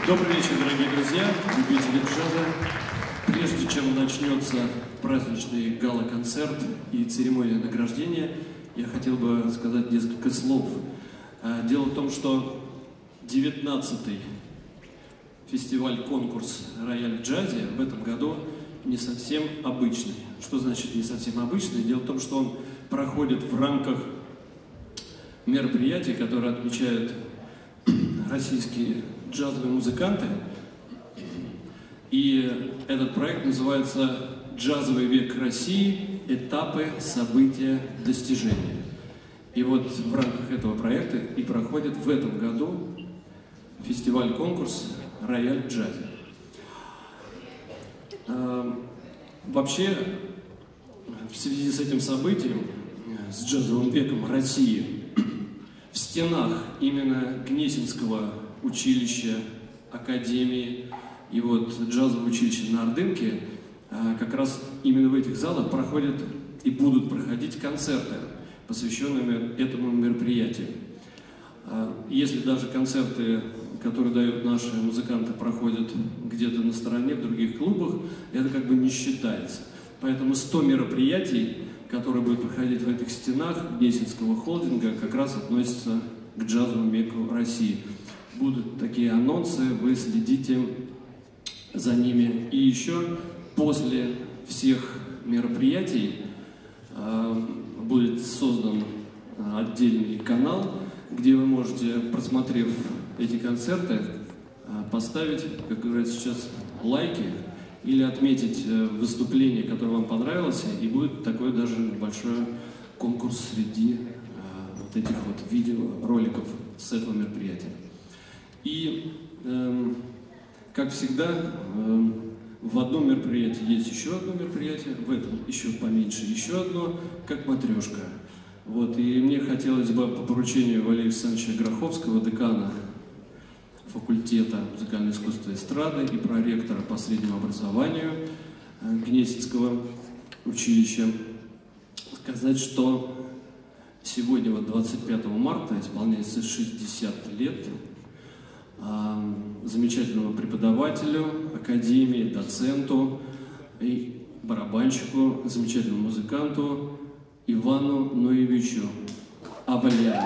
Добрый вечер, дорогие друзья, любители джаза. Прежде чем начнется праздничный гала-концерт и церемония награждения, я хотел бы сказать несколько слов. Дело в том, что 19-й фестиваль-конкурс «Рояль в джазе» в этом году не совсем обычный. Что значит не совсем обычный? Дело в том, что он проходит в рамках мероприятий, которые отмечают российские джазовые музыканты. И этот проект называется «Джазовый век России. Этапы, события, достижения». И вот в рамках этого проекта и проходит в этом году фестиваль-конкурс «Рояль в джазе». Вообще, в связи с этим событием, с джазовым веком России, в стенах именно Гнесинского училища, академии и вот джазового училища на Ордынке, как раз именно в этих залах проходят и будут проходить концерты, посвященные этому мероприятию. Если даже концерты, которые дают наши музыканты, проходят где-то на стороне, в других клубах, это как бы не считается. Поэтому 100 мероприятий, которые будут проходить в этих стенах Гнесинского холдинга, как раз относятся к джазовому веку России. Будут такие анонсы, вы следите за ними. И еще после всех мероприятий будет создан отдельный канал, где вы можете, просмотрев эти концерты, поставить, как говорят сейчас, лайки или отметить выступление, которое вам понравилось, и будет такой даже большой конкурс среди вот этих вот видеороликов с этого мероприятия. И, как всегда, в одном мероприятии есть еще одно мероприятие, в этом еще поменьше еще одно, как матрешка. Вот, и мне хотелось бы по поручению Валерия Александровича Гроховского, декана факультета музыкального искусства и эстрады и проректора по среднему образованию Гнесинского училища, сказать, что сегодня, вот 25 марта, исполняется 60 лет замечательному преподавателю академии, доценту и барабанщику, замечательному музыканту Ивану Ноевичу Абаляну.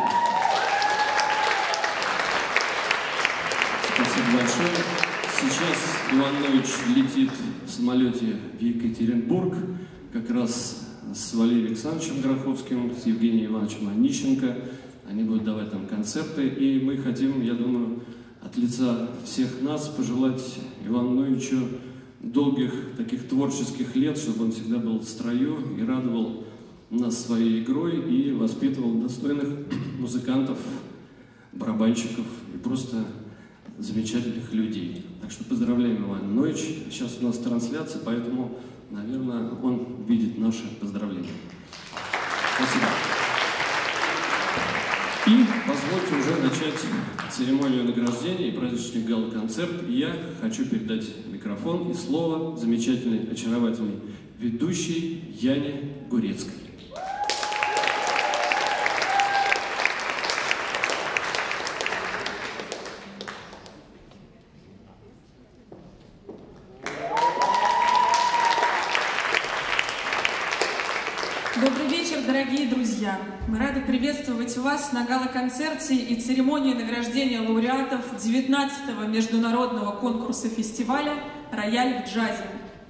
Спасибо большое. Сейчас Иван Ноевич летит в самолете в Екатеринбург, как раз с Валерием Александровичем Гроховским, с Евгением Ивановичем Онищенко. Они будут давать там концерты, и мы хотим, я думаю, от лица всех нас пожелать Ивану Ноевичу долгих таких творческих лет, чтобы он всегда был в строю и радовал нас своей игрой и воспитывал достойных музыкантов, барабанщиков и просто замечательных людей. Так что поздравляем Ивана Ноевича. Сейчас у нас трансляция, поэтому, наверное, он видит наши поздравления. Спасибо. И позвольте уже начать церемонию награждения и праздничный гала-концерт. И я хочу передать микрофон и слово замечательной, очаровательной ведущей Яне Гурецкой. Добрый вечер, дорогие друзья! Мы рады приветствовать вас на гала-концерте и церемонии награждения лауреатов 19-го международного конкурса фестиваля «Рояль в джазе».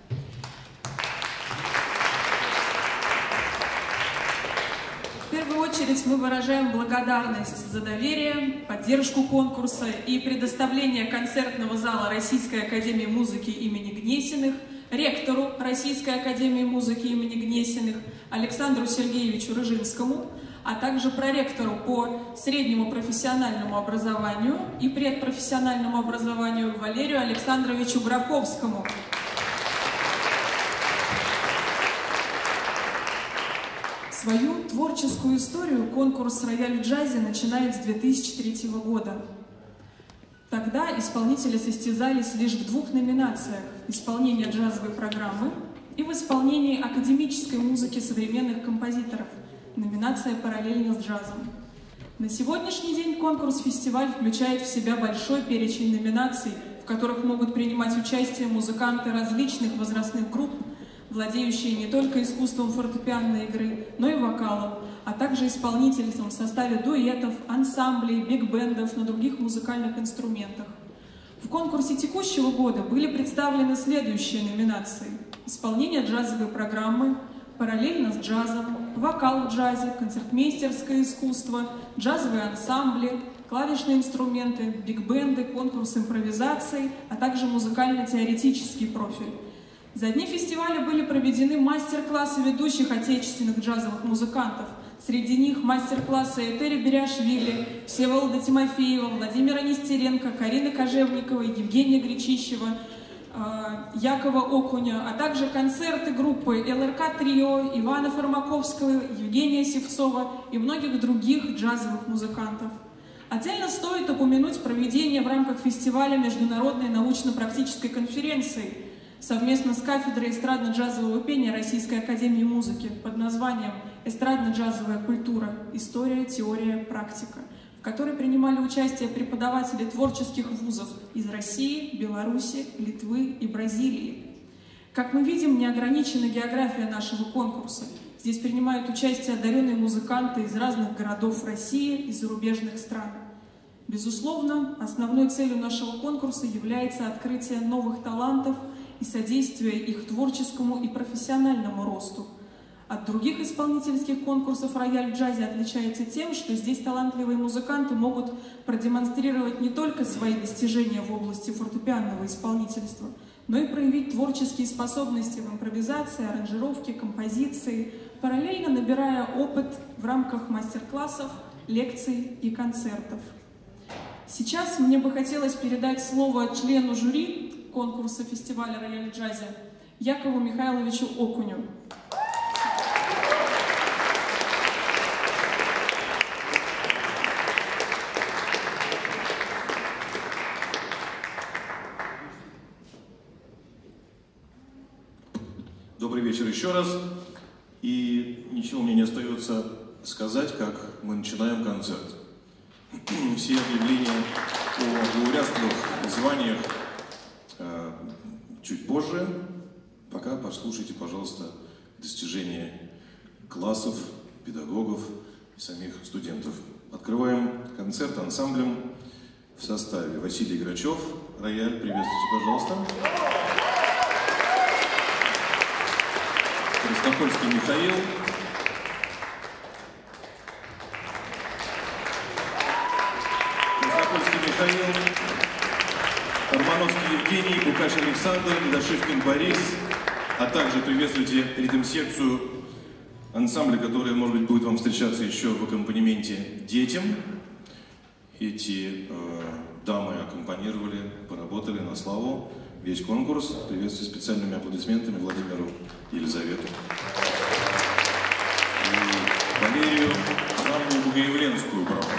В первую очередь мы выражаем благодарность за доверие, поддержку конкурса и предоставление концертного зала Российской академии музыки имени Гнесиных ректору Российской академии музыки имени Гнесиных Александру Сергеевичу Рыжинскому, а также проректору по среднему профессиональному образованию и предпрофессиональному образованию Валерию Александровичу Гроховскому. Свою творческую историю конкурс «Рояль в джазе» начинает с 2003 года. Тогда исполнители состязались лишь в 2 номинациях – исполнение джазовой программы и в исполнении академической музыки современных композиторов – номинация «Параллельно с джазом». На сегодняшний день конкурс-фестиваль включает в себя большой перечень номинаций, в которых могут принимать участие музыканты различных возрастных групп, владеющие не только искусством фортепианной игры, но и вокалом, а также исполнительством в составе дуэтов, ансамблей, биг-бендов на других музыкальных инструментах. В конкурсе текущего года были представлены следующие номинации: исполнение джазовой программы, параллельно с джазом, вокал в джазе, концертмейстерское искусство, джазовые ансамбли, клавишные инструменты, биг-бенды, конкурс импровизации, а также музыкально-теоретический профиль. За дни фестиваля были проведены мастер-классы ведущих отечественных джазовых музыкантов. Среди них мастер-классы Этери Беряшвили, Всеволода Тимофеева, Владимира Нестеренко, Карины Кожевниковой, Евгения Гречищева, Якова Окуня, а также концерты группы ЛРК Трио, Ивана Фармаковского, Евгения Севцова и многих других джазовых музыкантов. Отдельно стоит упомянуть проведение в рамках фестиваля международной научно-практической конференции совместно с кафедрой эстрадно-джазового пения Российской академии музыки под названием «Эстрадно-джазовая культура. История, теория, практика», в которой принимали участие преподаватели творческих вузов из России, Беларуси, Литвы и Бразилии. Как мы видим, не ограничена география нашего конкурса. Здесь принимают участие одаренные музыканты из разных городов России и зарубежных стран. Безусловно, основной целью нашего конкурса является открытие новых талантов и содействие их творческому и профессиональному росту. От других исполнительских конкурсов «Рояль в джазе» отличается тем, что здесь талантливые музыканты могут продемонстрировать не только свои достижения в области фортепианного исполнительства, но и проявить творческие способности в импровизации, аранжировке, композиции, параллельно набирая опыт в рамках мастер-классов, лекций и концертов. Сейчас мне бы хотелось передать слово члену жюри конкурса фестиваля «Рояль в джазе» Якову Михайловичу Окуню. Добрый вечер еще раз. И ничего мне не остается сказать, как мы начинаем концерт. Все объявления о лауреатских званиях чуть позже. Пока послушайте, пожалуйста, достижения классов, педагогов и самих студентов. Открываем концерт ансамблем в составе Василий Грачев. Рояль, приветствуйте, пожалуйста. Краснополский Михаил. Краснополский Михаил. Романовский Евгений, Букаш Александр, Дашевкин Борис, а также приветствуйте ритм-секцию ансамбля, который, может быть, будет вам встречаться еще в аккомпанементе детям. Эти дамы аккомпанировали, поработали на славу весь конкурс. Приветствую специальными аплодисментами Владимиру и Елизавету. И Валерию Жанну Бугаевленскую, браво.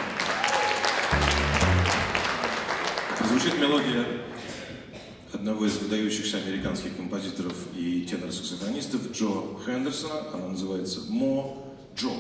Звучит мелодия одного из выдающихся американских композиторов и тенор-саксофонистов Джо Хендерсона. Она называется «Мо Джо».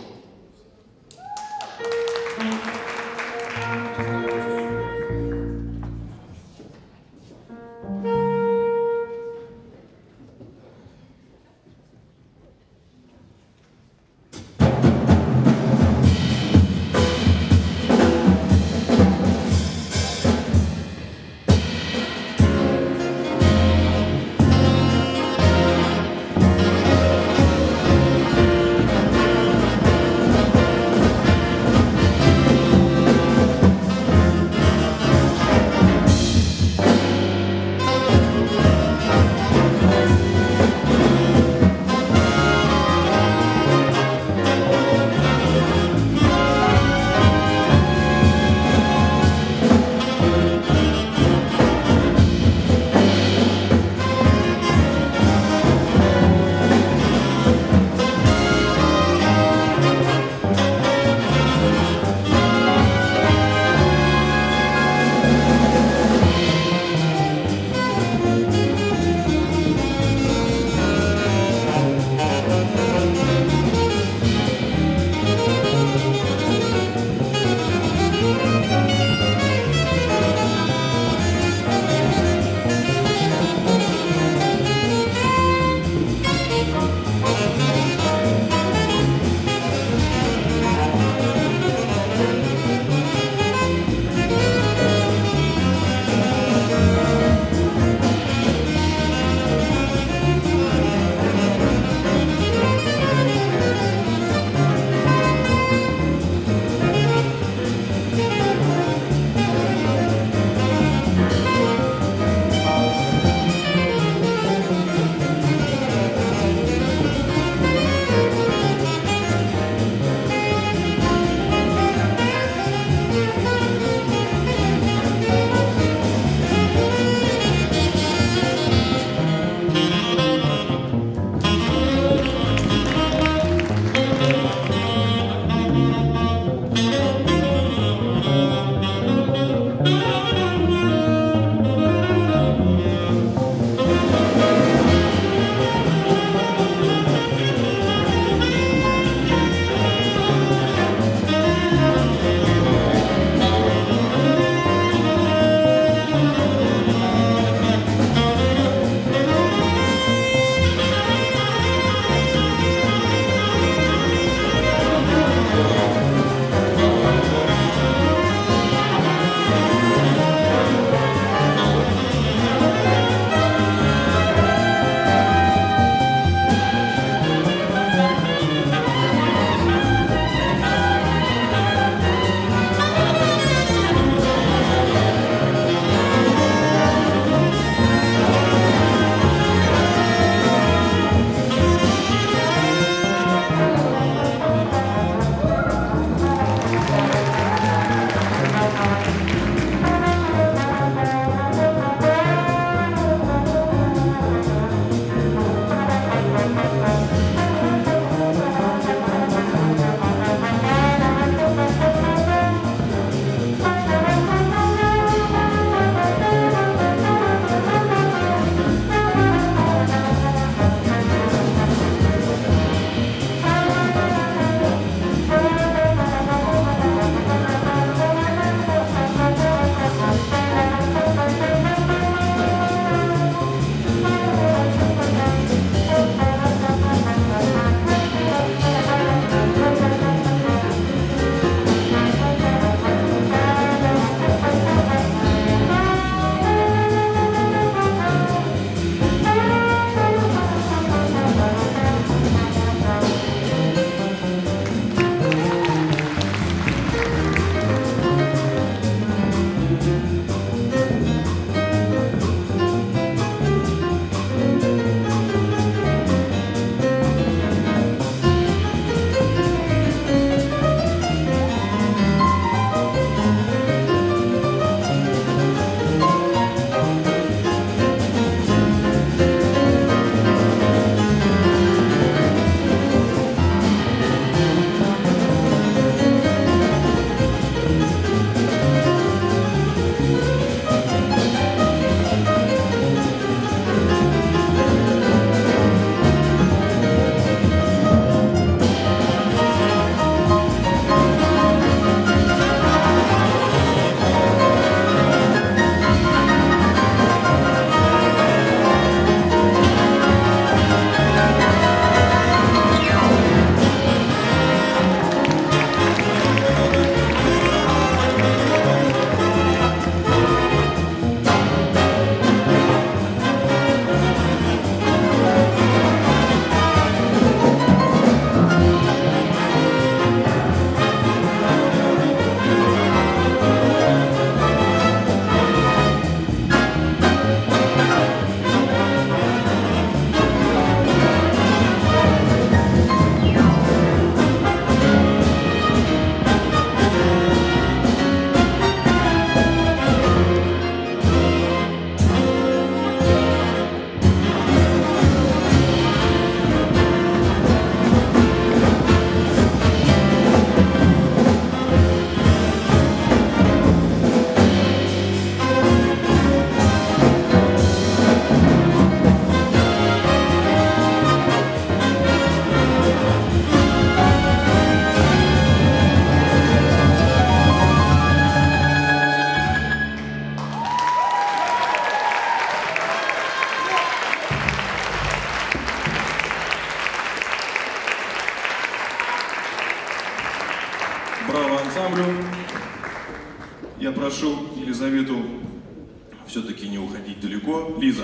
Я прошу Елизавету все-таки не уходить далеко. Лиза.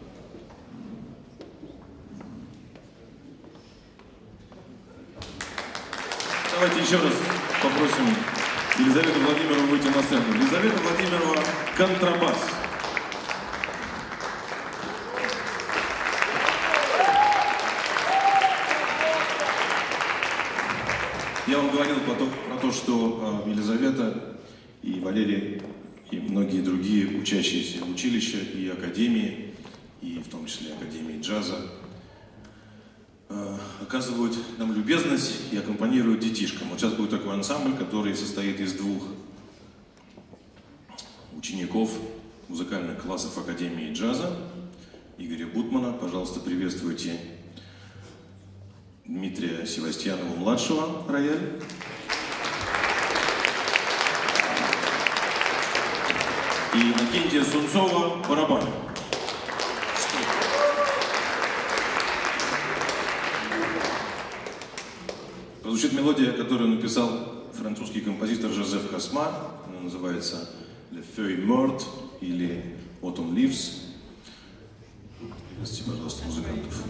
Давайте еще раз попросим Елизавету Владимирову выйти на сцену. Елизавета Владимирова, контрабас. Я вам говорил про то, что Елизавета и Валерий и многие другие учащиеся училища и академии, и в том числе Академии джаза, оказывают нам любезность и аккомпанируют детишкам. Вот сейчас будет такой ансамбль, который состоит из двух учеников музыкальных классов Академии джаза, Игоря Бутмана. Пожалуйста, приветствуйте Дмитрия Севастьянова-младшего, рояль. И Иннокентия Сунцова, барабан. Звучит мелодия, которую написал французский композитор Жозеф Косма. Она называется «Le Feuille Morte» или «Autumn Leaves». Приветствуйте, пожалуйста, музыкантов.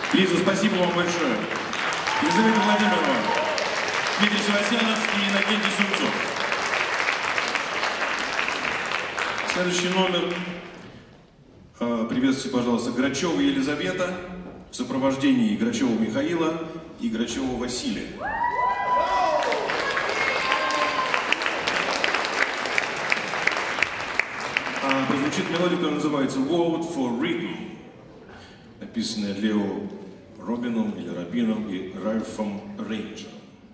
Лиза, спасибо вам большое. Елизавета Владимировна, Дмитрий Севастьянов и Иннокентий Сумцов. Следующий номер. Приветствуйте, пожалуйста, Грачева Елизавета в сопровождении Грачева Михаила и Грачева Василия. Прозвучит мелодия, которая называется Vote for Rhythm, написанная Лео Робином или Робином и Ральфом Рейнджером.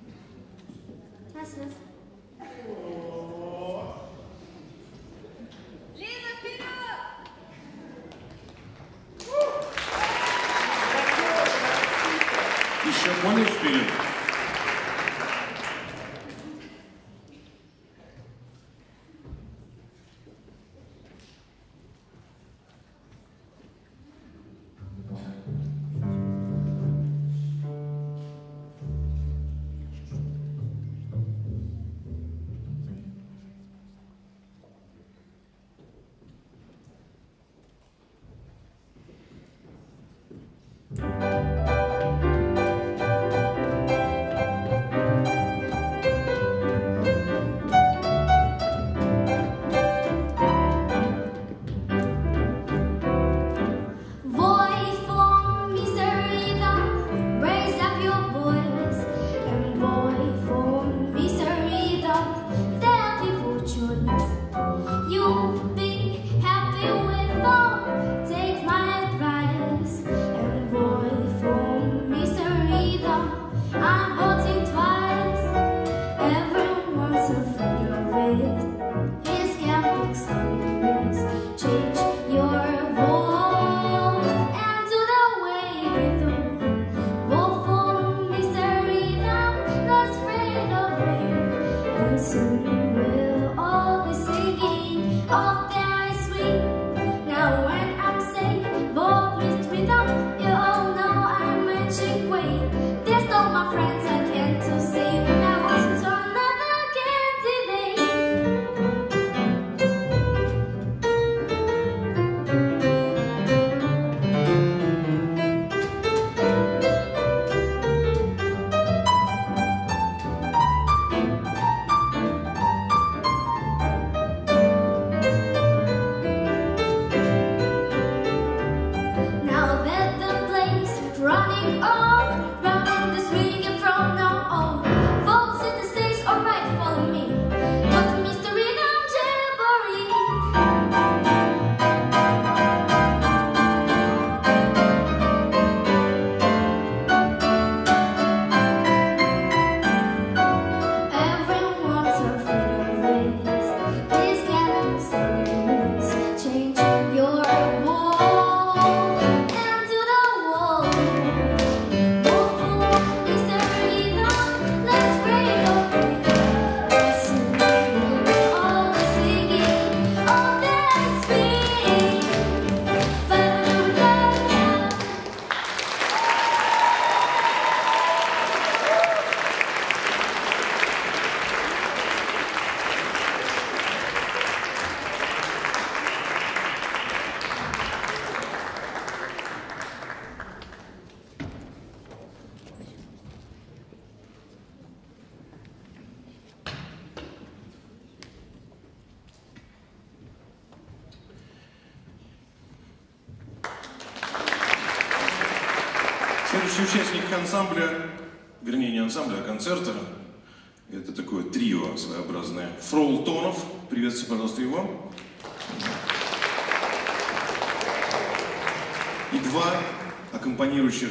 Еще более вперед. Следующий участник ансамбля, вернее не ансамбля, а концерта, это такое трио своеобразное. Фрол Тонов, приветствуйте, пожалуйста, его. И два аккомпанирующих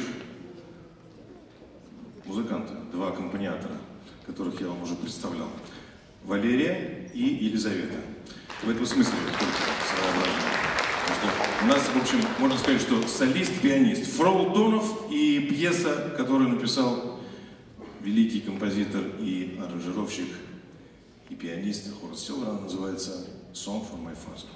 музыканта, два аккомпаниатора, которых я вам уже представлял. Валерия и Елизавета. В этом смысле только своеобразное. У нас, в общем, можно сказать, что солист-пианист Фрол Тонов и пьеса, которую написал великий композитор и аранжировщик и пианист Хорас Силверан, называется «Song for my father».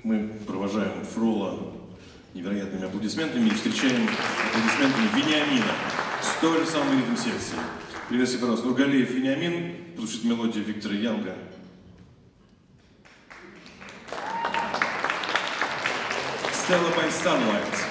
Мы провожаем Фрола невероятными аплодисментами и встречаем аплодисментами Вениамина с той же самой ритм-секции. Приветствую, пожалуйста, Нургалиев Вениамин, послушать мелодию Виктора Янга. Stella by Starlight.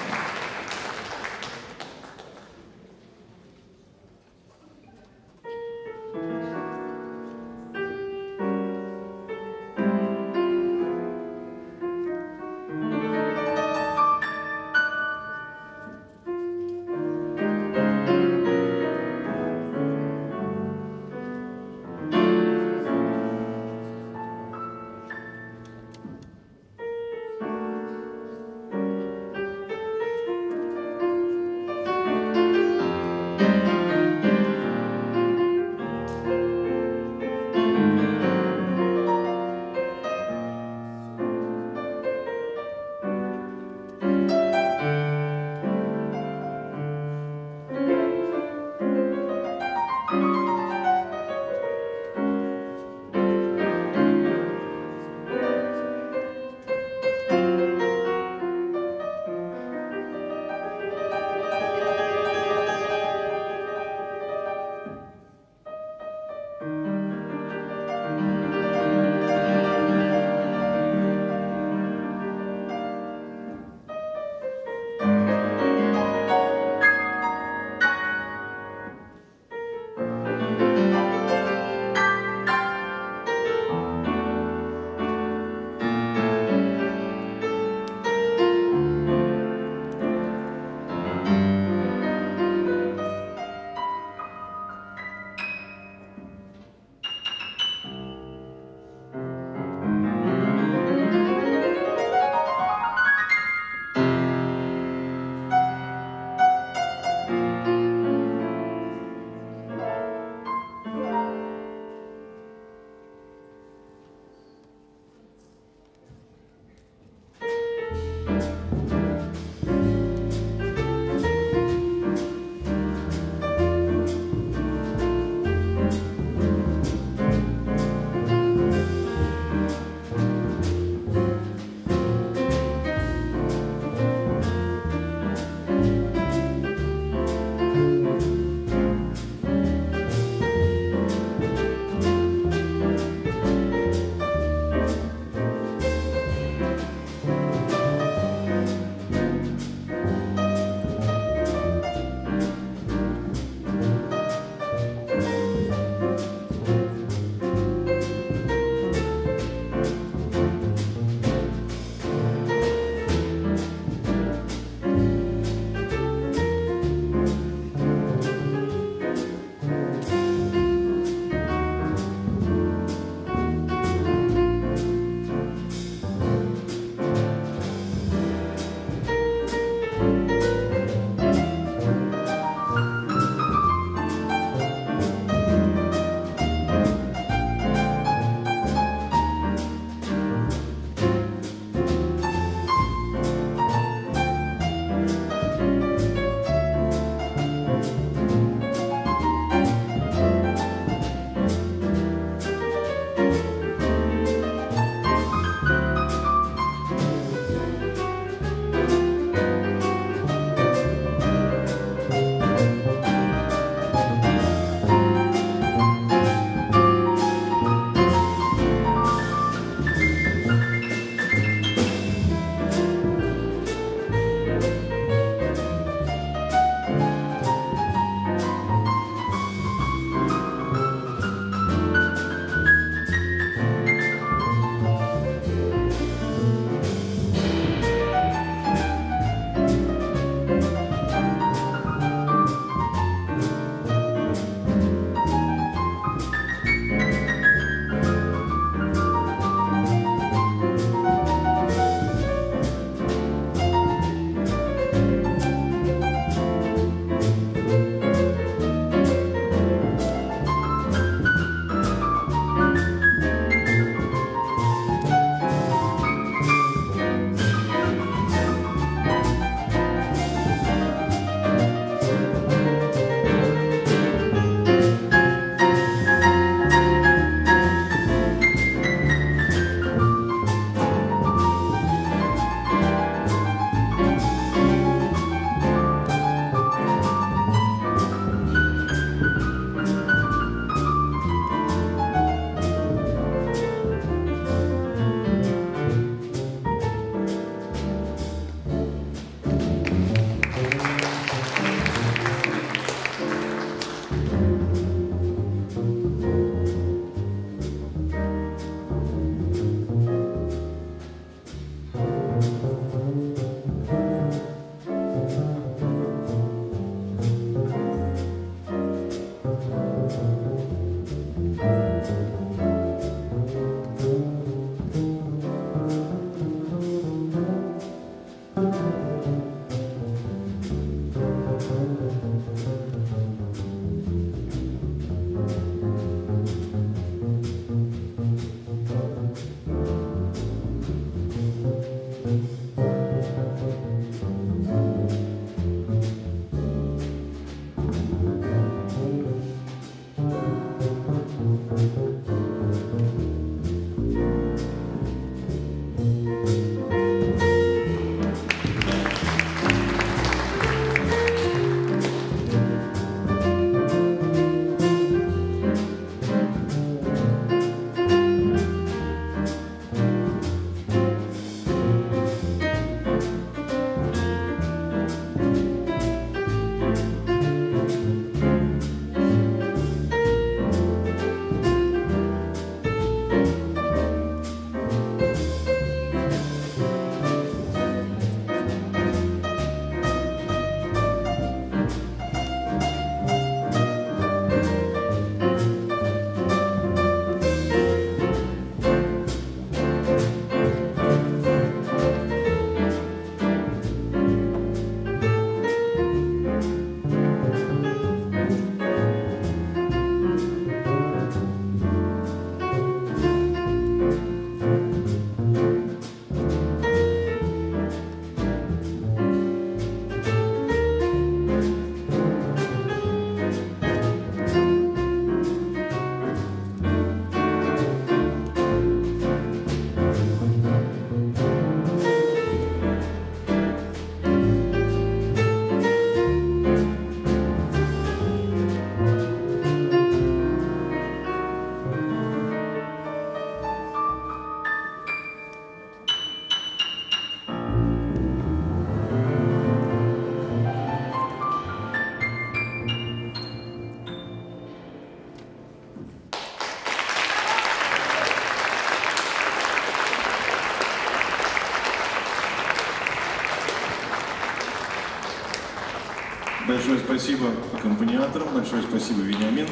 Большое спасибо аккомпаниаторам, большое спасибо, Вениамин.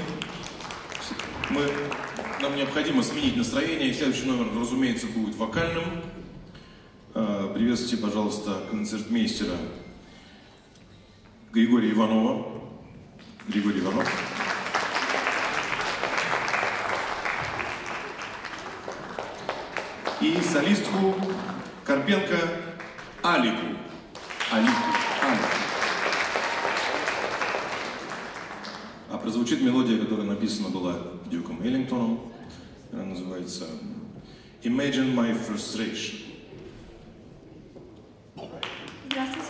Нам необходимо сменить настроение, и следующий номер, разумеется, будет вокальным. Приветствуйте, пожалуйста, концертмейстера Григория Иванова. Григорий Иванов. И солистку Карпенко Алику. А прозвучит мелодия, которая написана была Дюком Эллингтоном. Она называется Imagine My Frustration. Здравствуйте.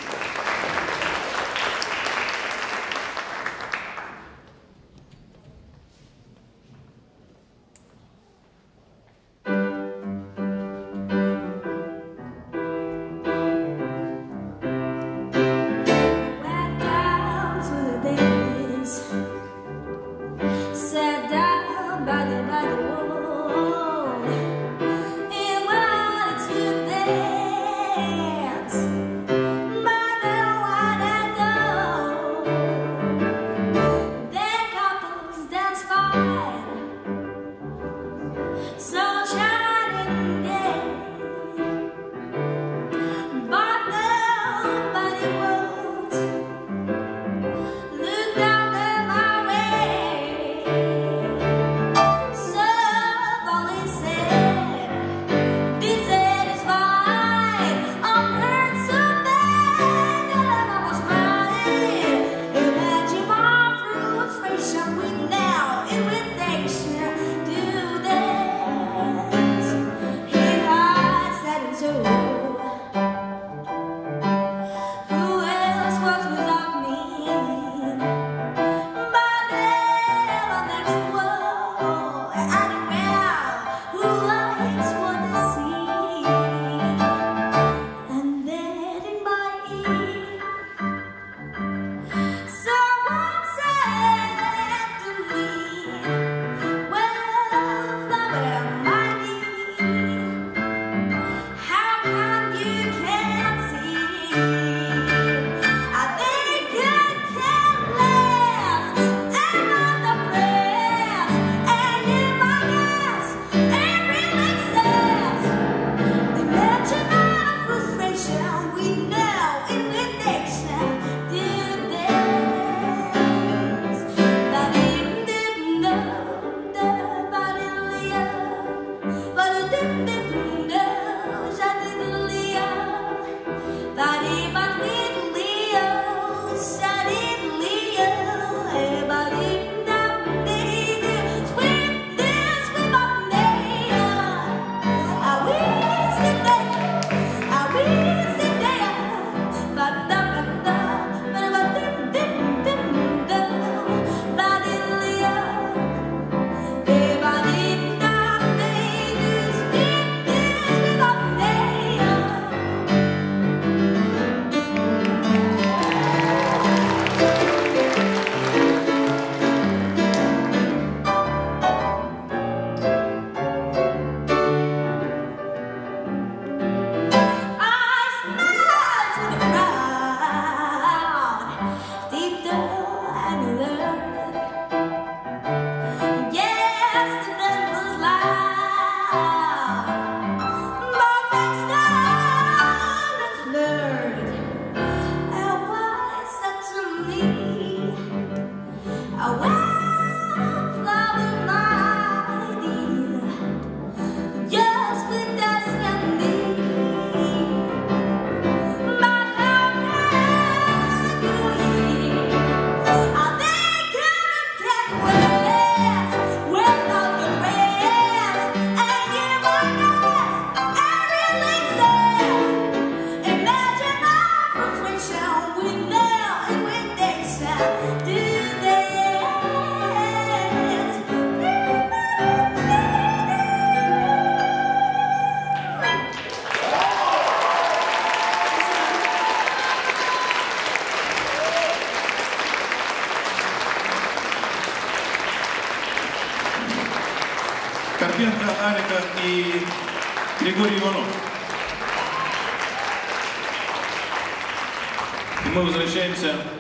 Карпенко, Алика и Григорий Иванов. И мы возвращаемся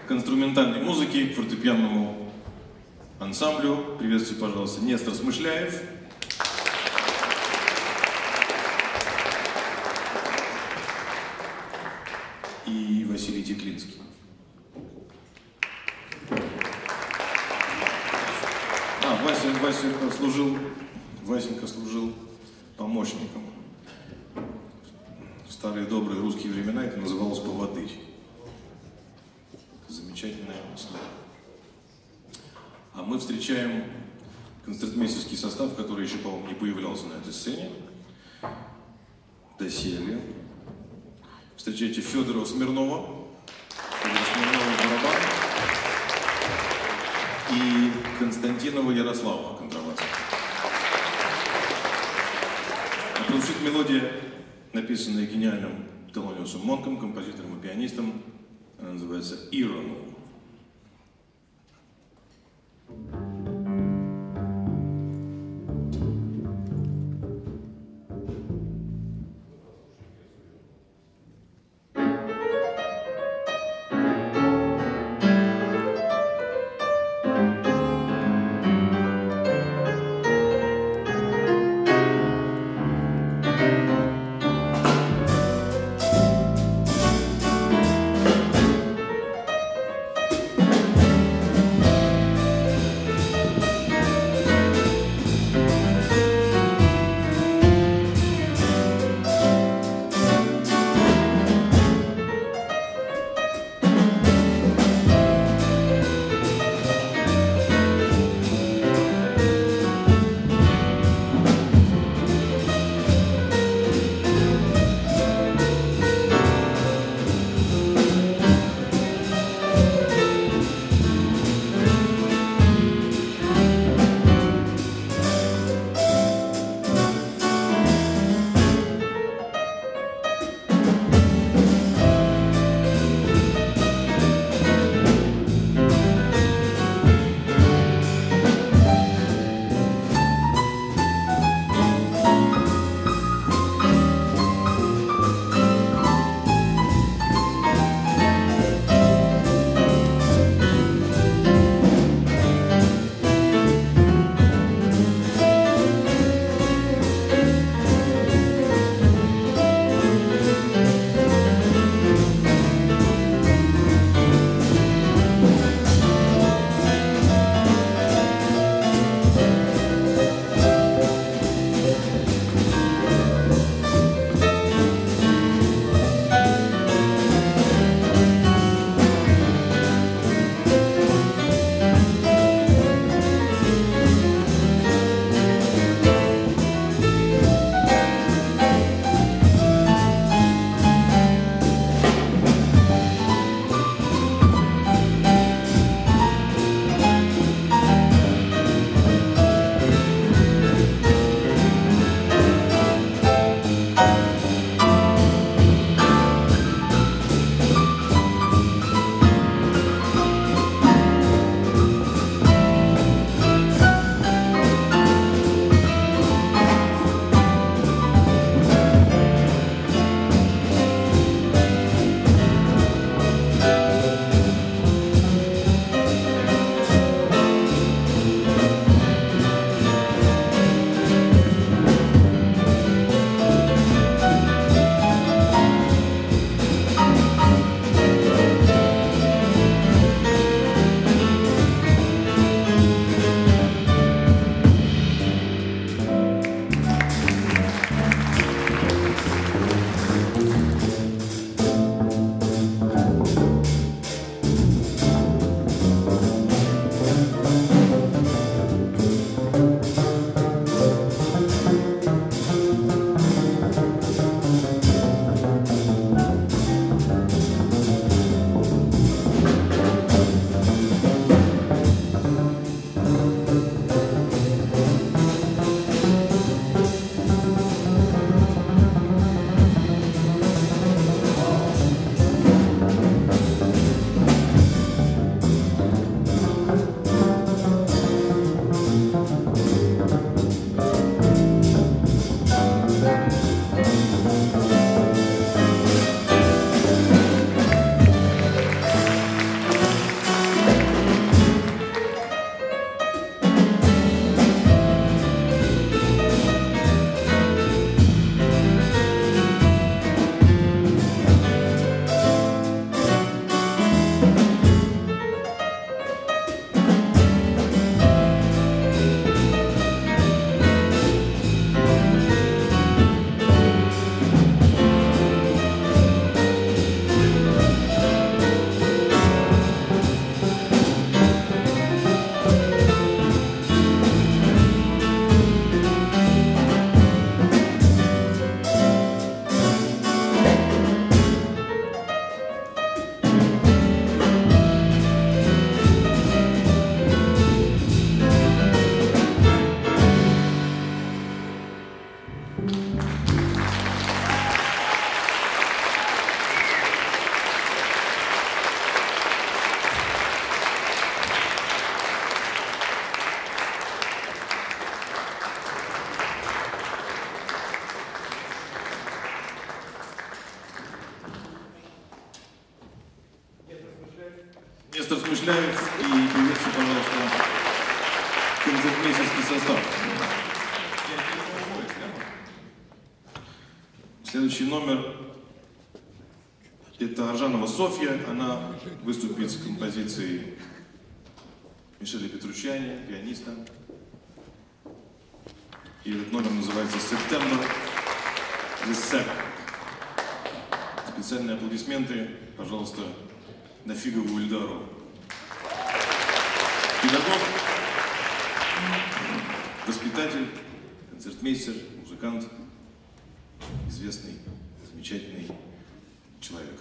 к инструментальной музыке, к фортепианному ансамблю. Приветствуйте, пожалуйста, Нестор Смышляев. И Василий Теклинский. Васенька служил помощником. В старые добрые русские времена это называлось поводырь. Замечательное слово. А мы встречаем концертмейстерский состав, который еще, по-моему, не появлялся на этой сцене. Доселе. Встречайте Федора Смирнова. Барабан. И Константинова Ярослава контрабас. Прозвучит мелодия, написанная гениальным Телониусом Монком, композитором и пианистом. Она называется «Ирон». Нестор Смышляев и приветствую, пожалуйста, концертмейстерский состав. Следующий номер — это Аржанова Софья. Она выступит с композицией Мишеля Петруччиани, пианиста. И этот номер называется «September the 7th». Специальные аплодисменты, пожалуйста, Нафигову Ильдару. Педагог, воспитатель, концертмейстер, музыкант, известный, замечательный человек.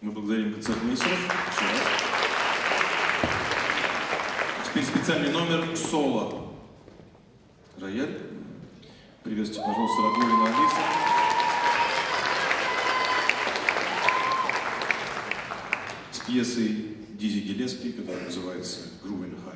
Мы благодарим концертмейстеров. Теперь специальный номер соло. Рояль. Приветствуйте, пожалуйста, Рагулина Алиса. С пьесой Дизи Гиллеспи, которая называется «Groovin' High».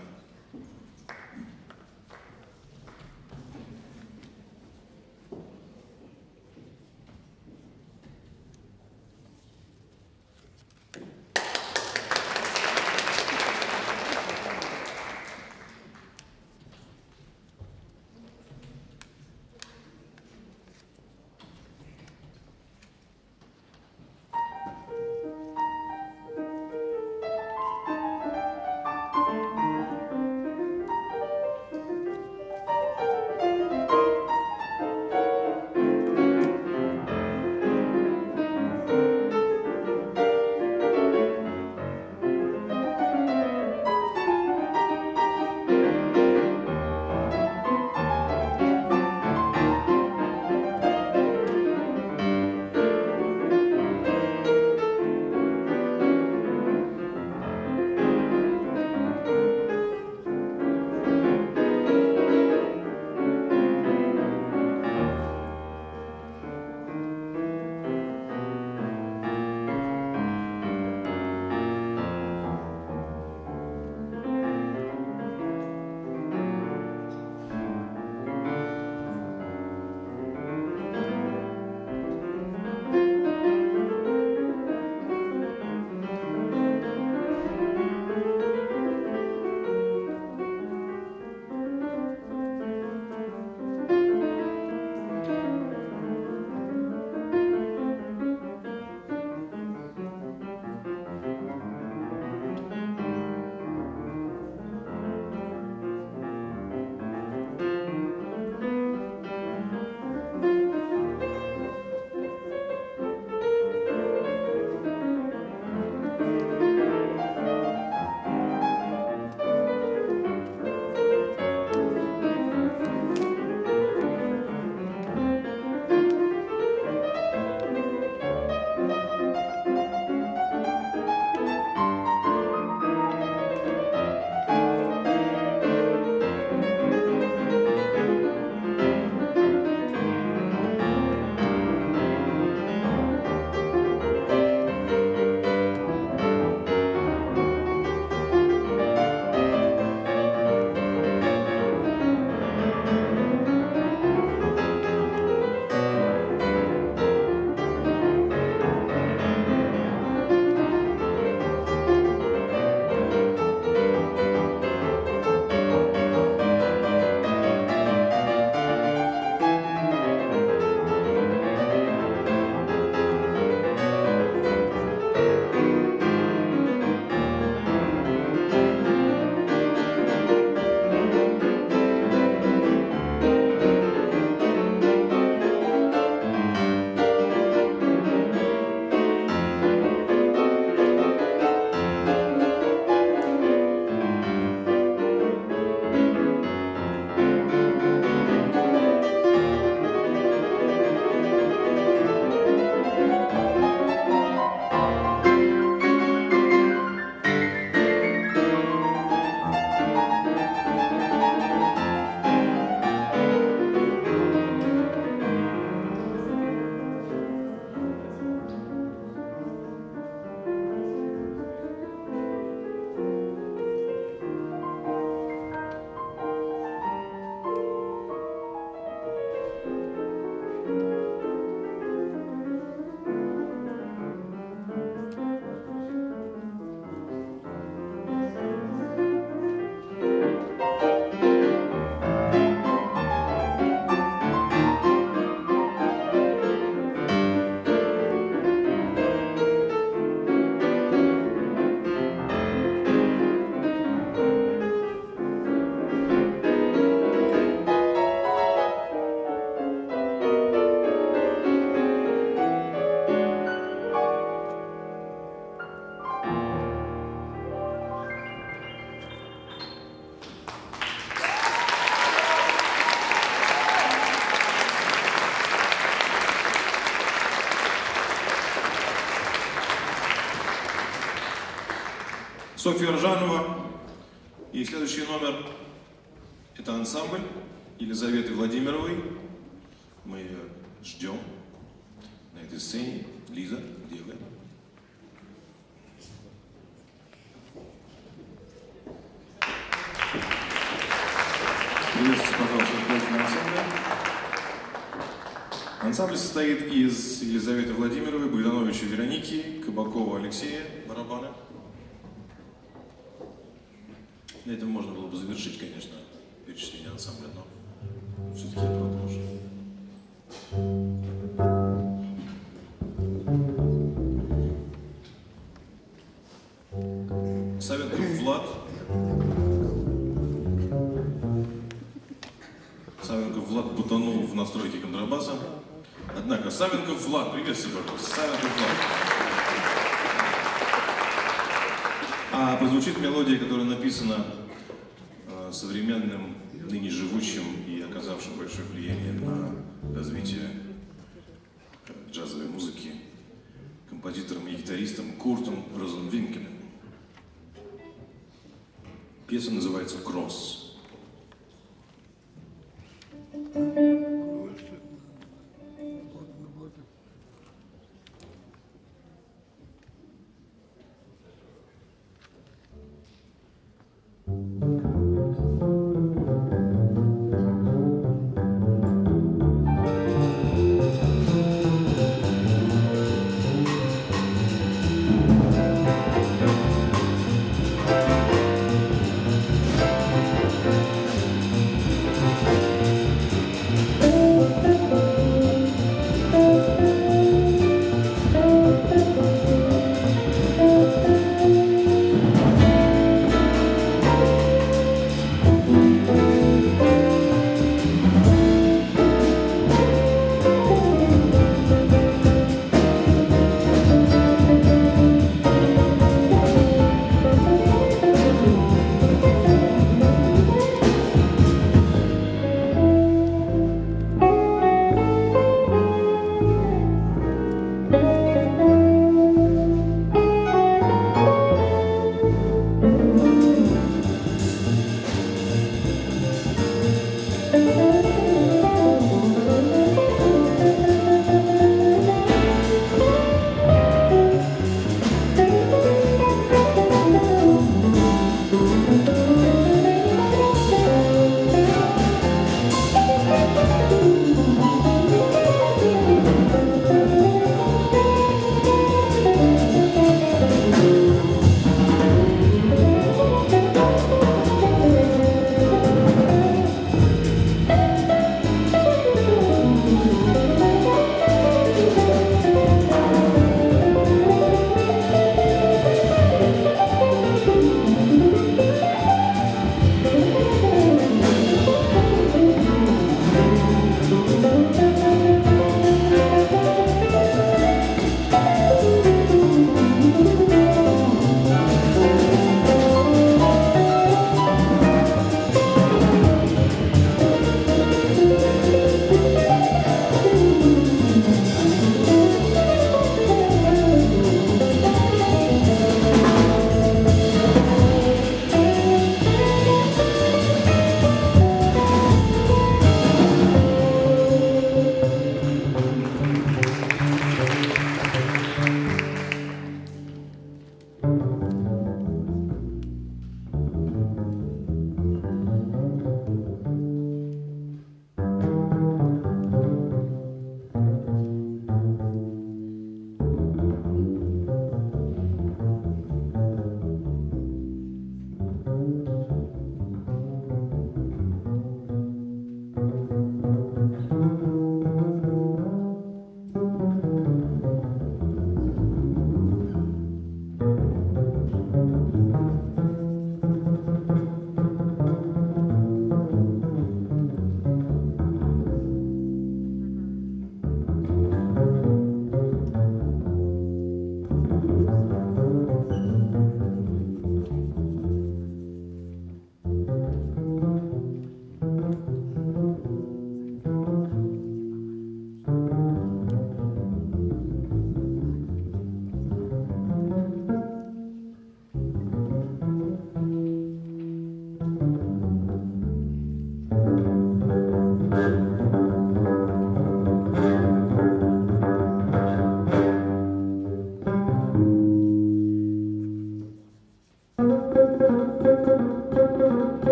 Софья Ржанова. И следующий номер – это ансамбль Елизаветы Владимировой. Мы ее ждем на этой сцене. Лиза, где вы? Приветствуйте, пожалуйста, руководителя ансамбля. Ансамбль состоит из Елизаветы Владимировой, Богдановича Вероники, Кабакова Алексея, барабаны. На этом можно было бы завершить, конечно, перечисление ансамбля, но все-таки я продолжу. Савенков Влад. Савенков Влад бутанул в настройке контрабаса. Однако, Савенков Влад, приветствую, пожалуйста, Савенков Влад. А прозвучит мелодия, которая написана современным, ныне живущим и оказавшим большое влияние на развитие джазовой музыки композитором и гитаристом Куртом Розенвинкелем. Пьеса называется «Кросс».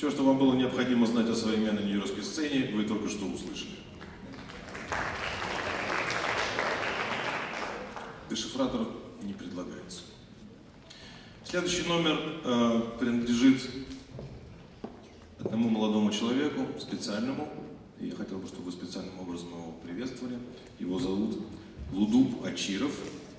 Все, что вам было необходимо знать о современной нью-йоркской сцене, вы только что услышали. Дешифратор не предлагается. Следующий номер принадлежит одному молодому человеку, специальному. И я хотел бы, чтобы вы специальным образом его приветствовали. Его зовут Лудуб Ачиров.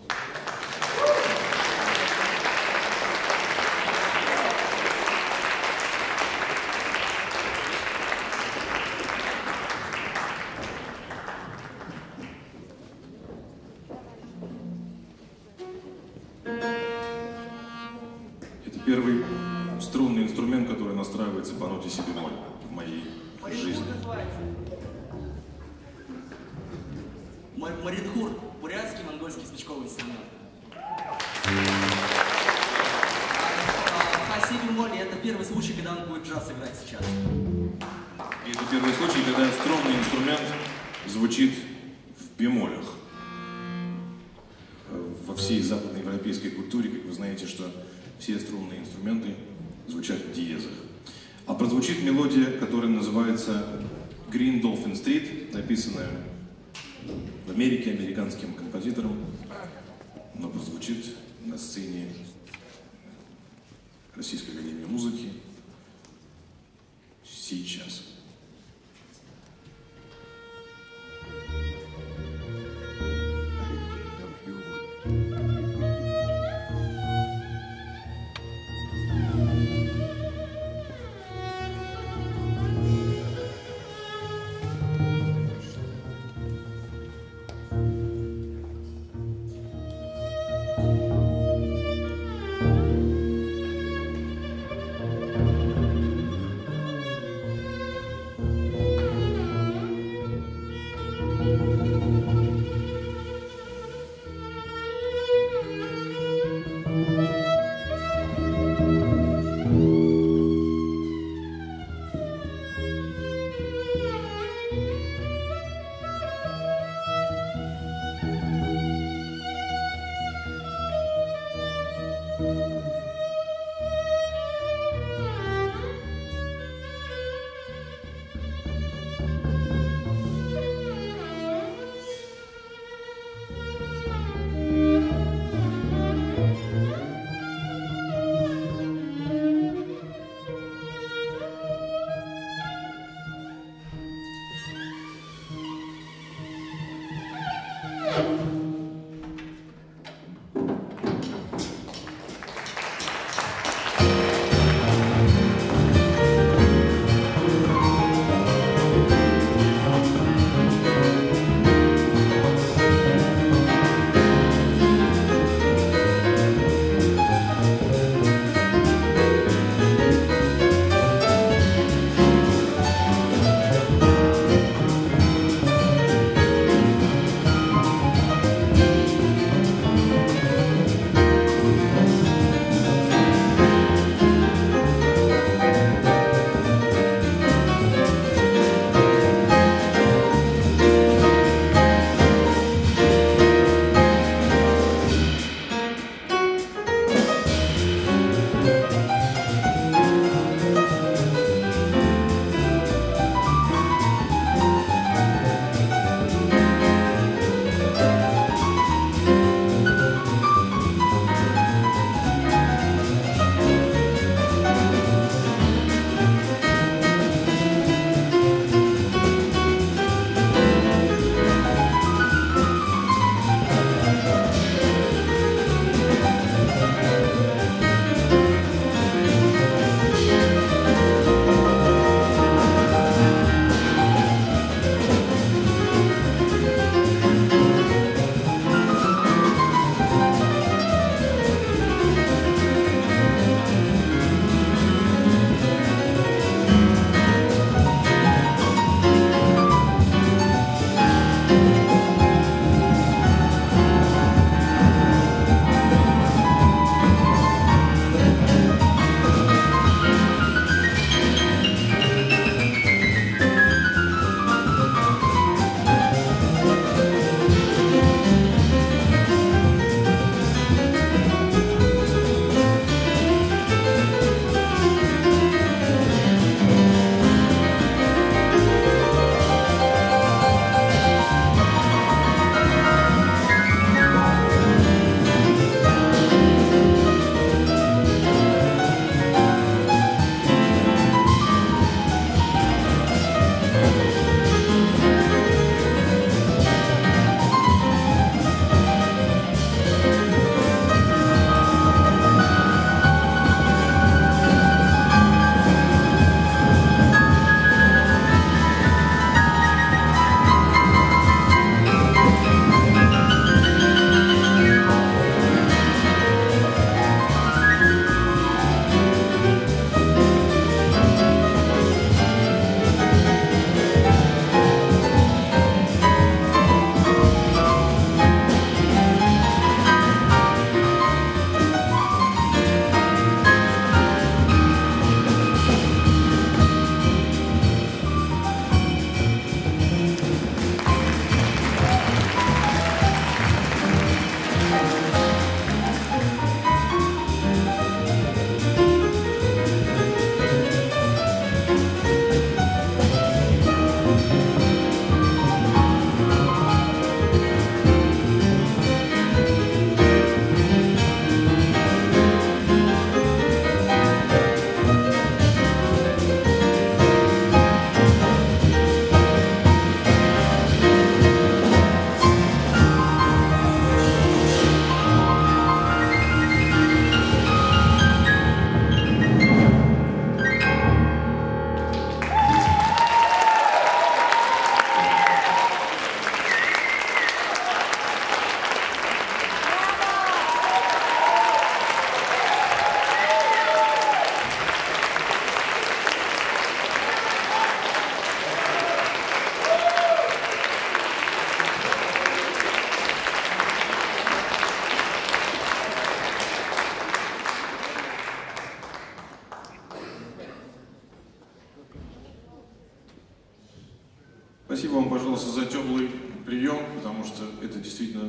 Первый струнный инструмент, который настраивается по ноте си бемоль в моей жизни. Маринхур, бурятский, монгольский смычковый инструмент. А си бемоль — это первый случай, когда он будет джаз играть сейчас. И это первый случай, когда струнный инструмент звучит в бемолях. Во всей западноевропейской культуре, как вы знаете, что все струнные инструменты звучат в диезах. А прозвучит мелодия, которая называется Green Dolphin Street, написанная в Америке американским композитором, но прозвучит на сцене Российской академии музыки сейчас.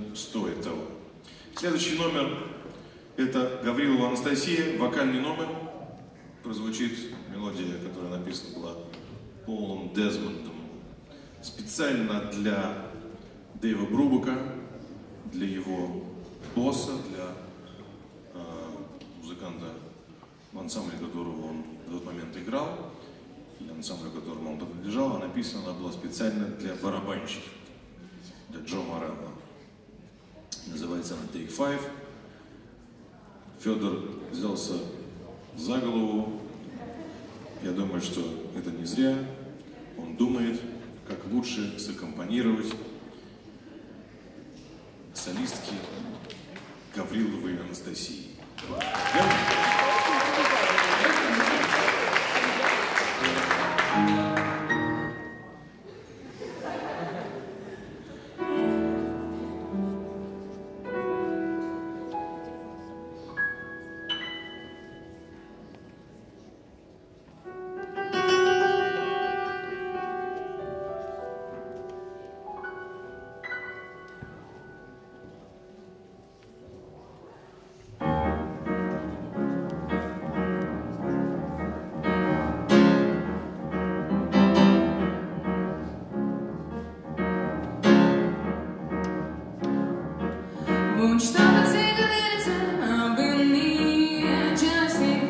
стоит того. Следующий номер – это Гаврилова Анастасия, вокальный номер. Прозвучит мелодия, которая написана была Полом Дезмондом. Специально для Дэйва Брубака, для его босса, для музыканта, в ансамбле которого он в тот момент играл, и ансамблю, которому он принадлежал, а написана она была специально для барабанщиков, для Джо Морелло. Называется она Take Five. Федор взялся за голову. Я думаю, что это не зря. Он думает, как лучше саккомпанировать солистке Гавриловой Анастасии. Won't you stop and take a little time out with me? Just take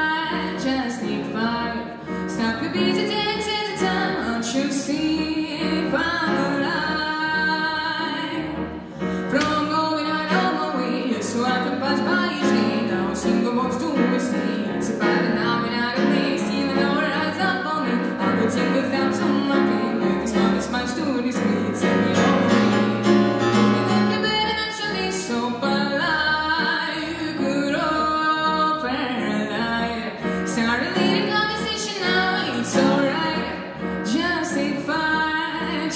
five. Stop your busy day, take the time out, you see if I'm alive. From going out of my way, so I can pass by each day. Now single box do we see? It's about an hour out of place, even though our eyes up on me. I put tingles down to my feet. This one is much too discreet. Send me on my way. So polite, good old paradise. Start a little conversation now, it's alright. Just take five,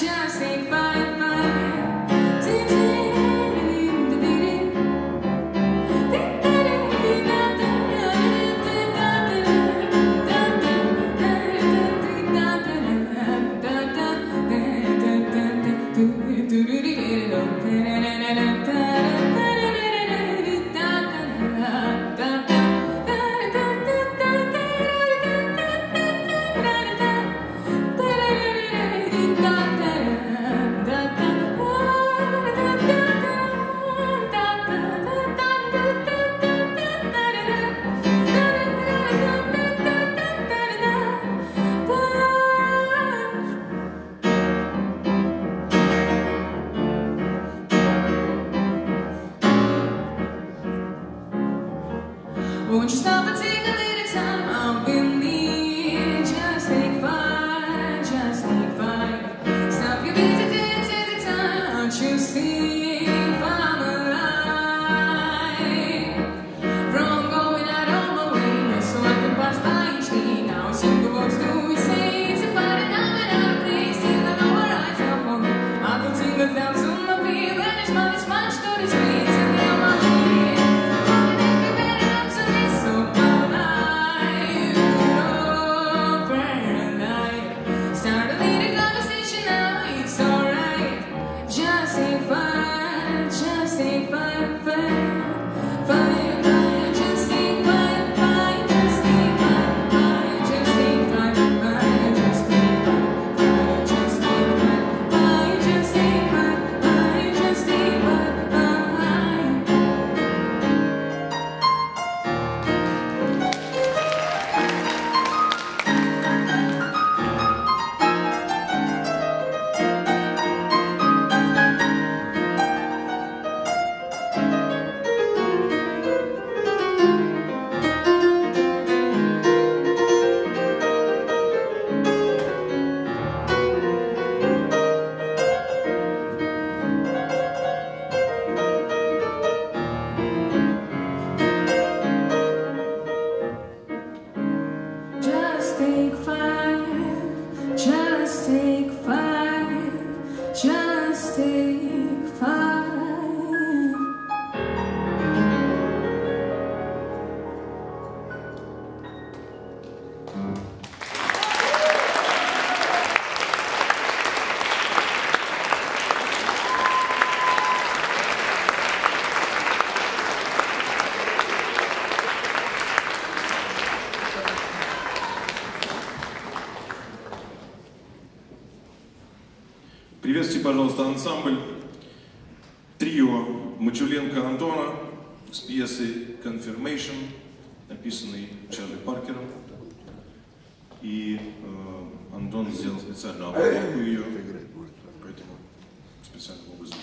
Won't you stop and take a little time out with me? Just take five. Stop your busy day and take the time out, you see if I'm alive. From going out of my way, so I can pass by each day. Now single words do we say? It's about an hour out of place, till I know where eyes are for me. I can sing it down to my feet, and it's much to the streets, and they're on my way. So polite. пожалуйста, ансамбль трио Мачуленко Антона с пьесой «Confirmation», написанной Чарли Паркером. И Антон сделал специальную обработку ее, поэтому специальным образом.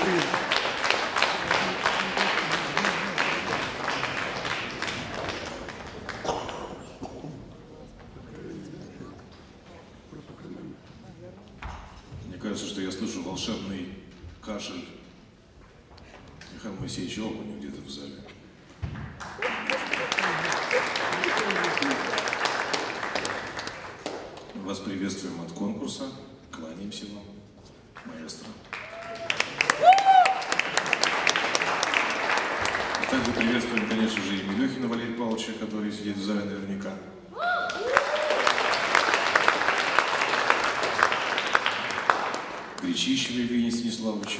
Мне кажется, что я слышу волшебный кашель Михаила Моисеевича Окуня где-то в зале. Вас приветствуем от конкурса, кланяемся вам, маэстро. Также приветствуем, конечно же, и Милюхина Валерия Павловича, который сидит в зале наверняка. Гречищева Евгения Станиславовича.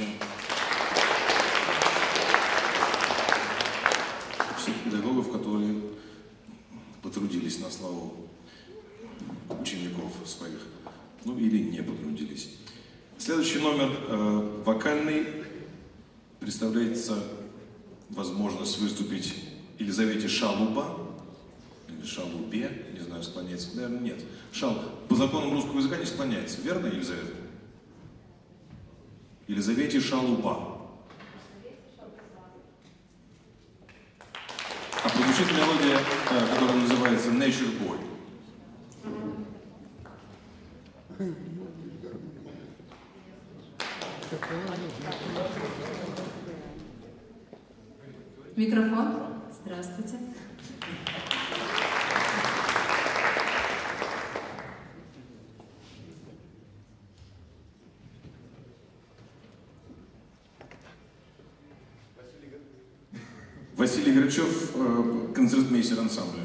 Всех педагогов, которые потрудились на славу учеников своих, ну или не потрудились. Следующий номер вокальный. Представляется возможность выступить Елизавете Шалуба, или Шалубе, не знаю, склоняется, наверное, нет. По законам русского языка не склоняется, верно, Елизавета? Елизавете Шалуба. А прозвучит мелодия, которая называется Nature Boy. Микрофон. Здравствуйте. Василий Грачев, концертмейстер ансамбля.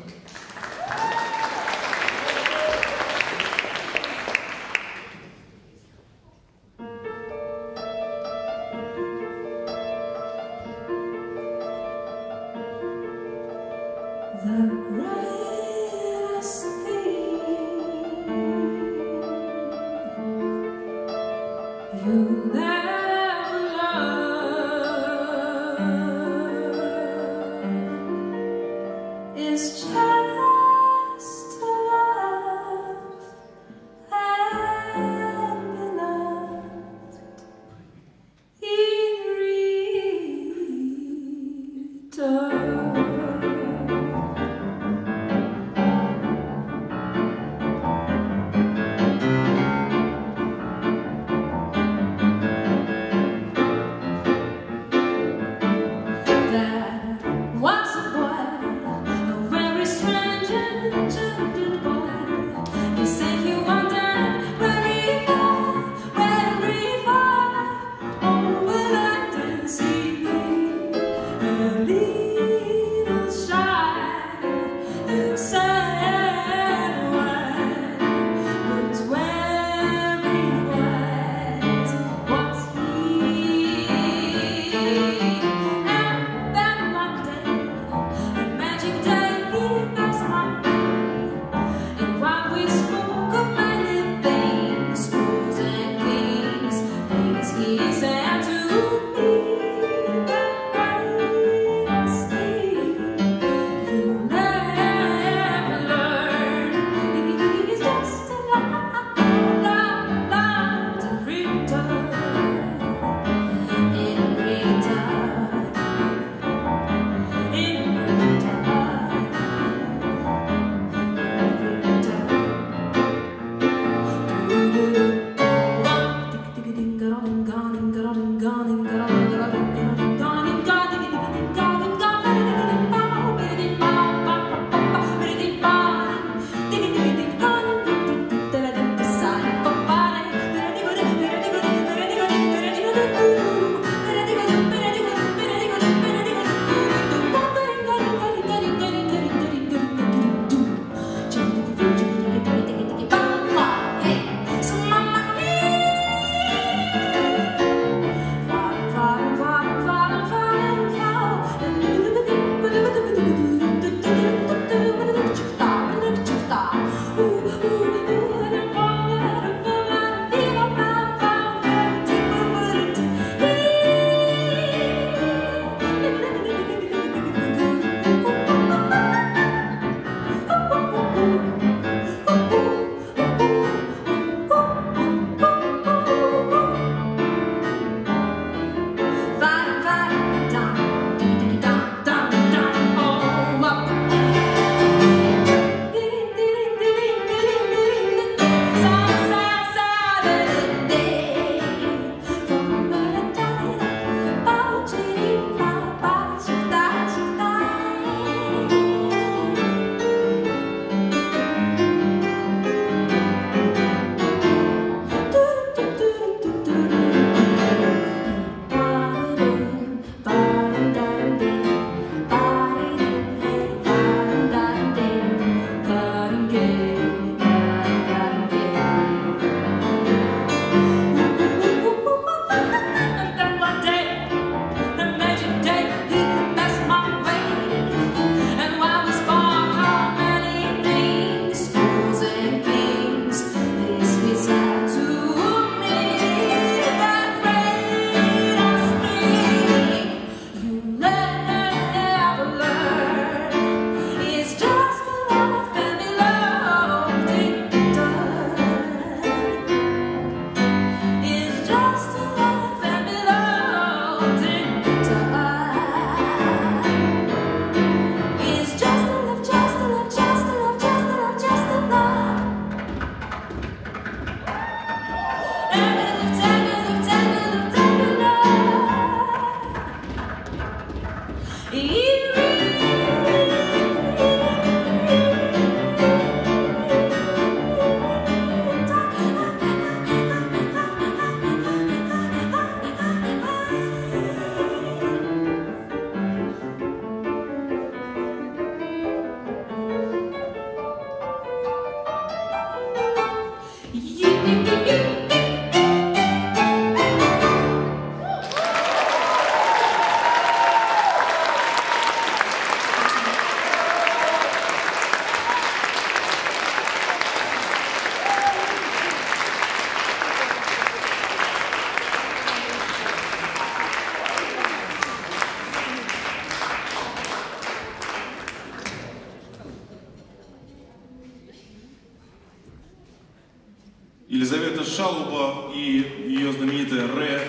Шалуба и ее знаменитая ре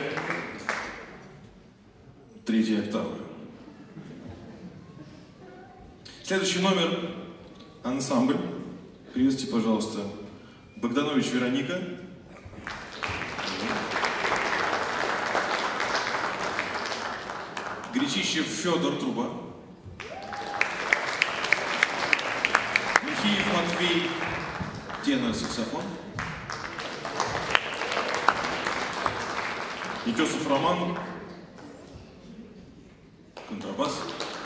третьей октавы. Следующий номер — ансамбль. Приветствуйте, пожалуйста, Богданович Вероника. Гречищев Федор, труба. Михеев Матвей, тенор, саксофон. Никесов Роман, контрабас.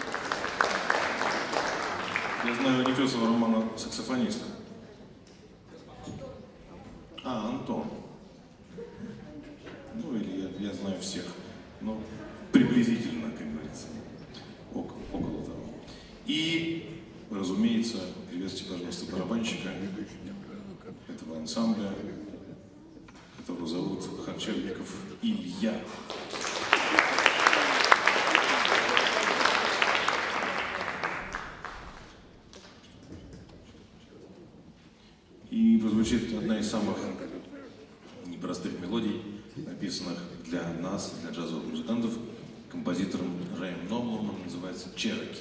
Я знаю Никесова Романа саксофониста. Антон. Ну или я знаю всех, но приблизительно, как говорится, около того. И, разумеется, приветствуйте, пожалуйста, барабанщика этого ансамбля, которого зовут Харчевников Илья. И прозвучит одна из самых непростых мелодий, написанных для нас, для джазовых музыкантов, композитором Рэем Номлом, называется «Чероки».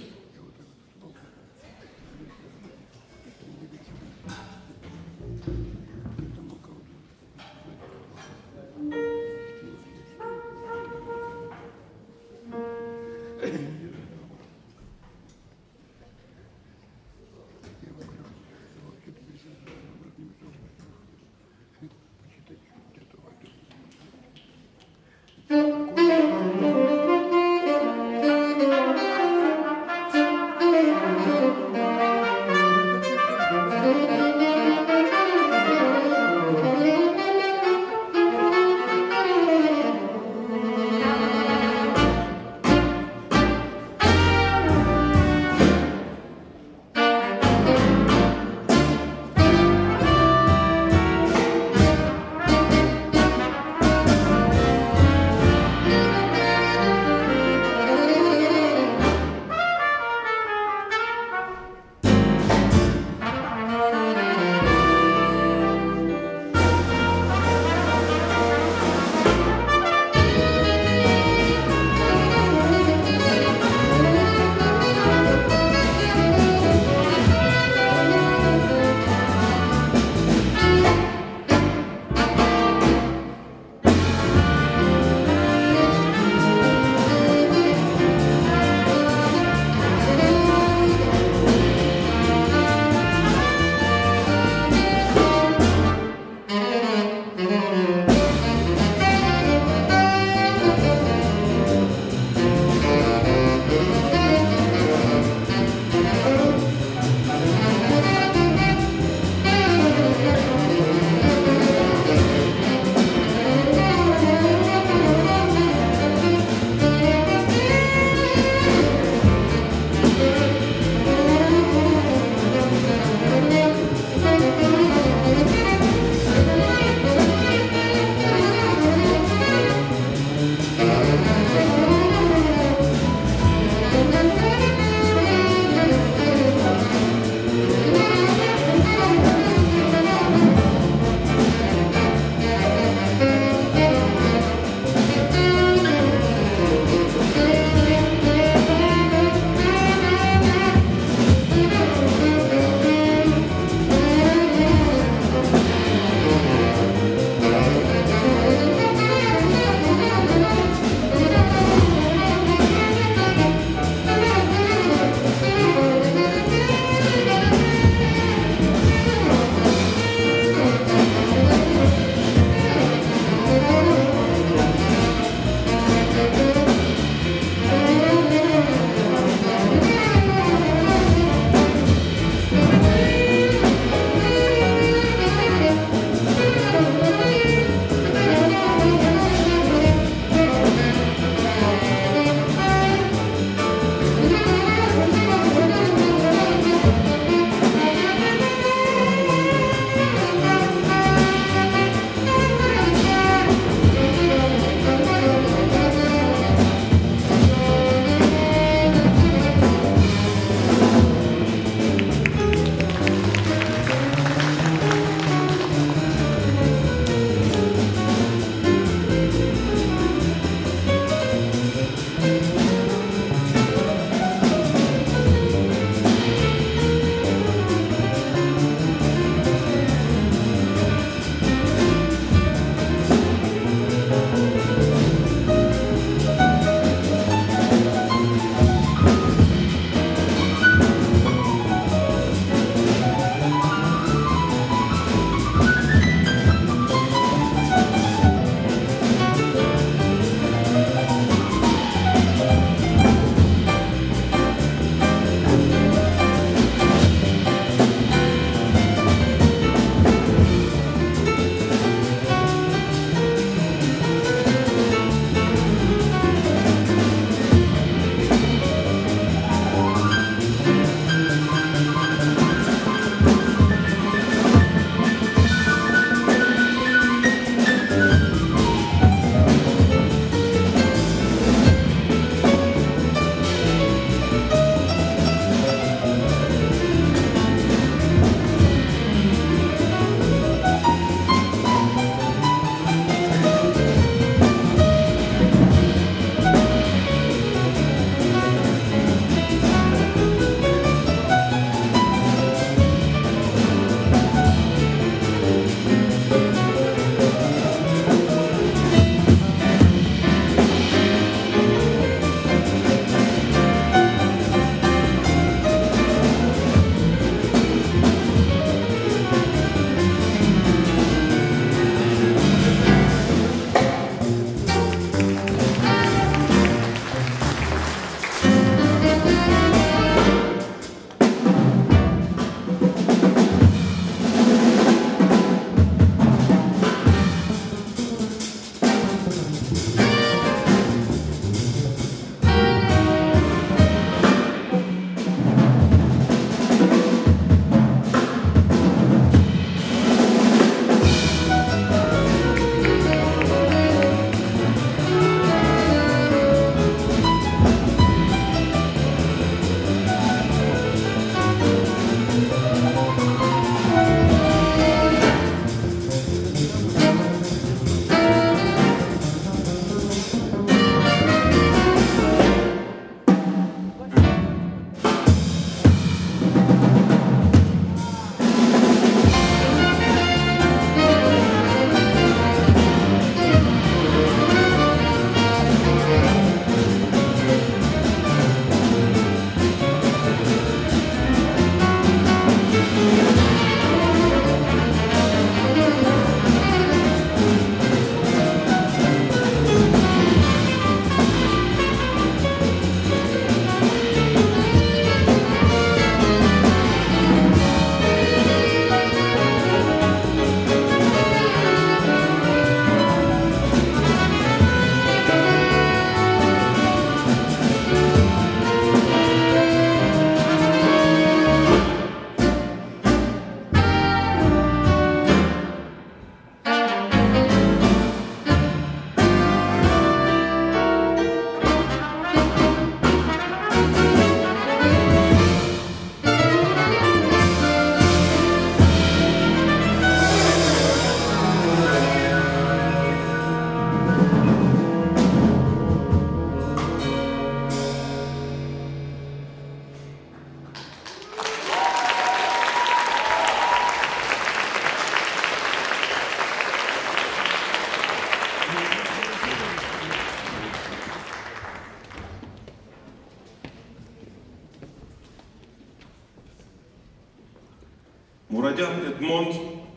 Мурадян Эдмонд.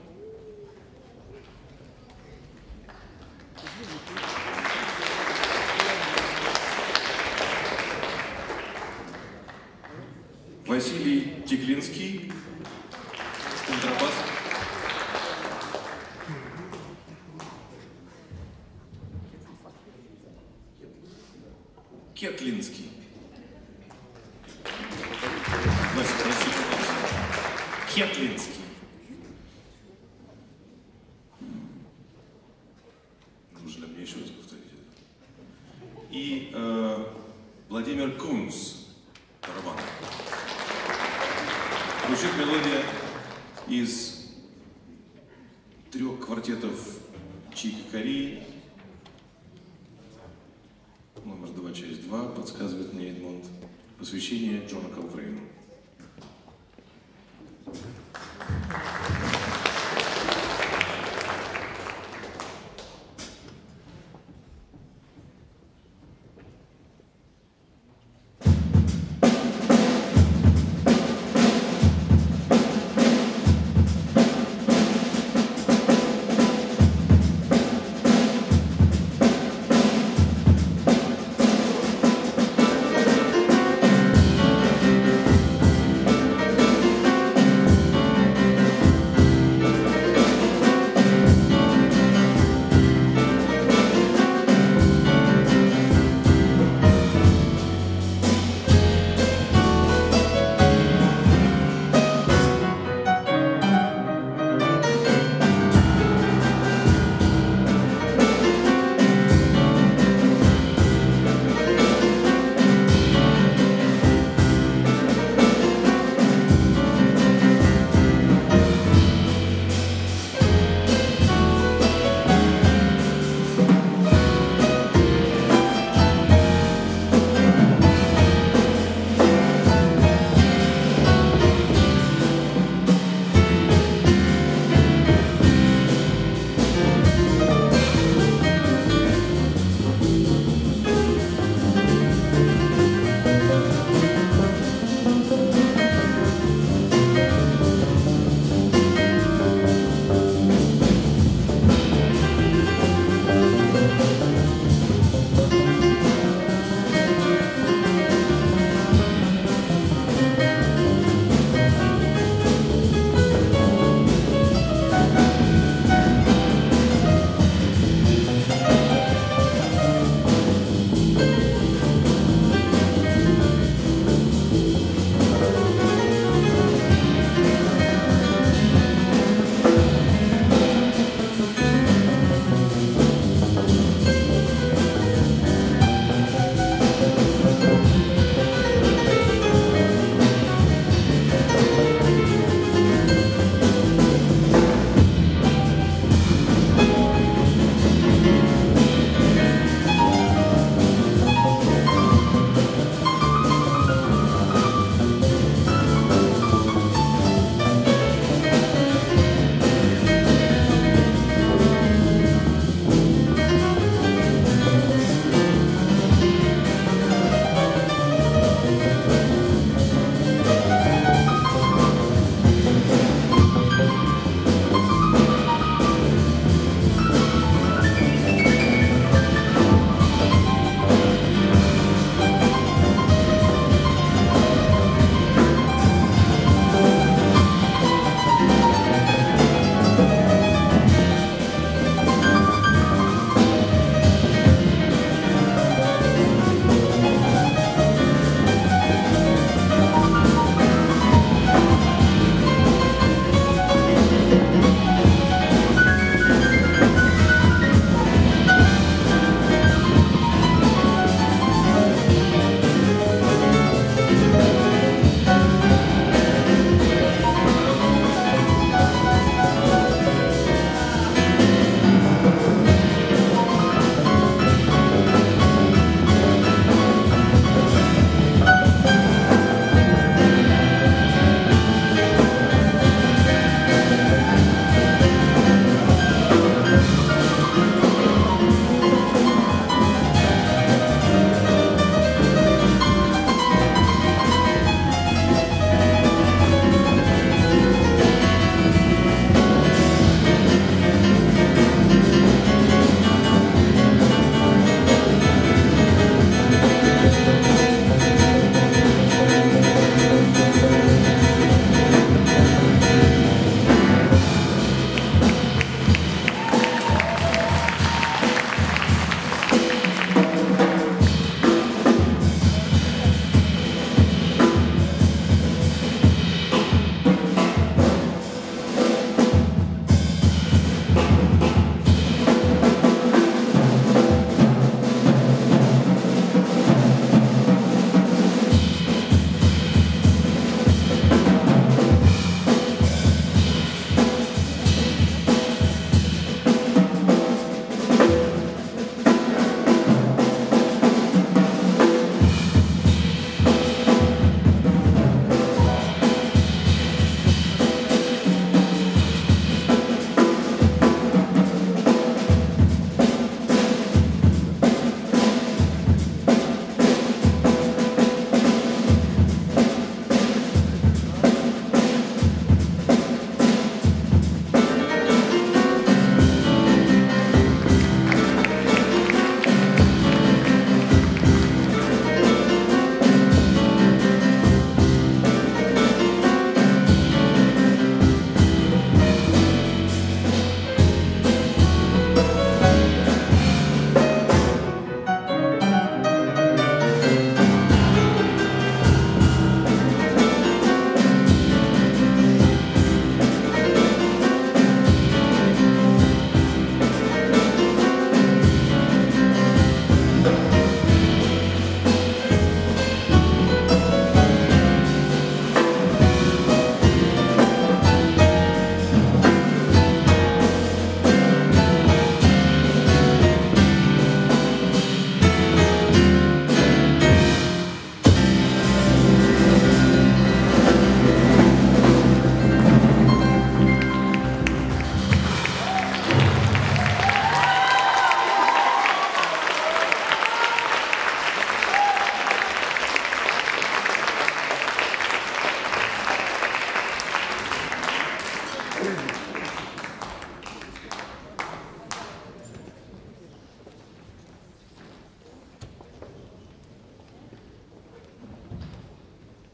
Василий Теглинский, контрабас. Кетлинский. Вася, прости, пожалуйста. Кетлинский. Нужно мне еще раз повторить это. И Владимир Кунц, барабан. Звучит мелодия из 3 квартетов Чики Кореи. Номер 2, часть 2, подсказывает мне Эдмонд. Посвящение Джона Колтрейну. Thank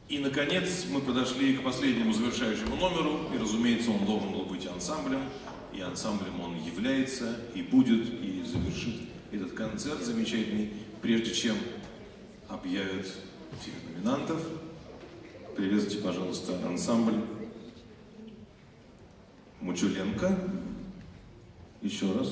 И, наконец, мы подошли к последнему завершающему номеру, и, разумеется, он должен был быть ансамблем, и ансамблем он является, и будет, и завершит этот концерт замечательный. Прежде чем объявят всех номинантов, приветствуйте, пожалуйста, ансамбль Мучуленко. Еще раз.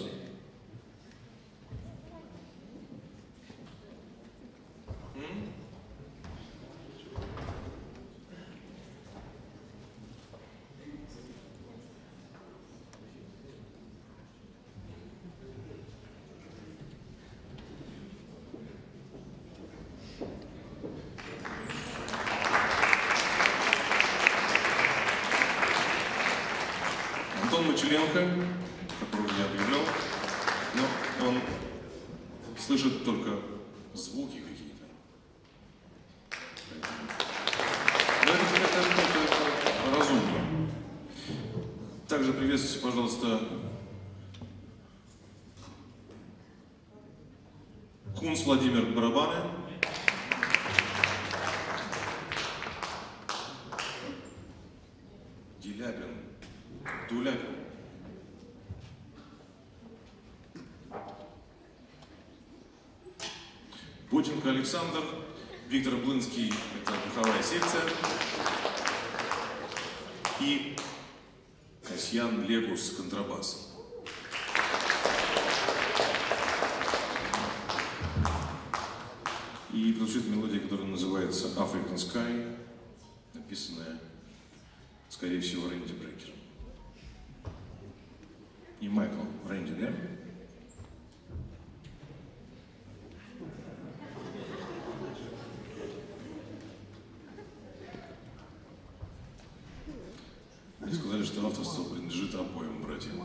Антон Мочеленко, которого я объявлял, но он слышит только звуки какие-то. Но это разумно. Также приветствуйте, пожалуйста, Кунц Владимир барабаны. Деляпин Туляпин. Боченко Александр, Виктор Блынский, это духовая секция, и Касьян Легус, контрабас. И прозвучит мелодия, которая называется African Sky, написанная, скорее всего, Рэнди Брекером. И Майкл Рэнди, да? Мне сказали, что авторство принадлежит обоим братьям.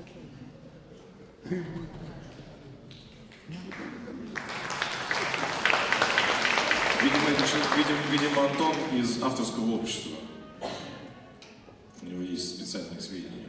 Видимо, Антон из авторского общества. У него есть специальные сведения.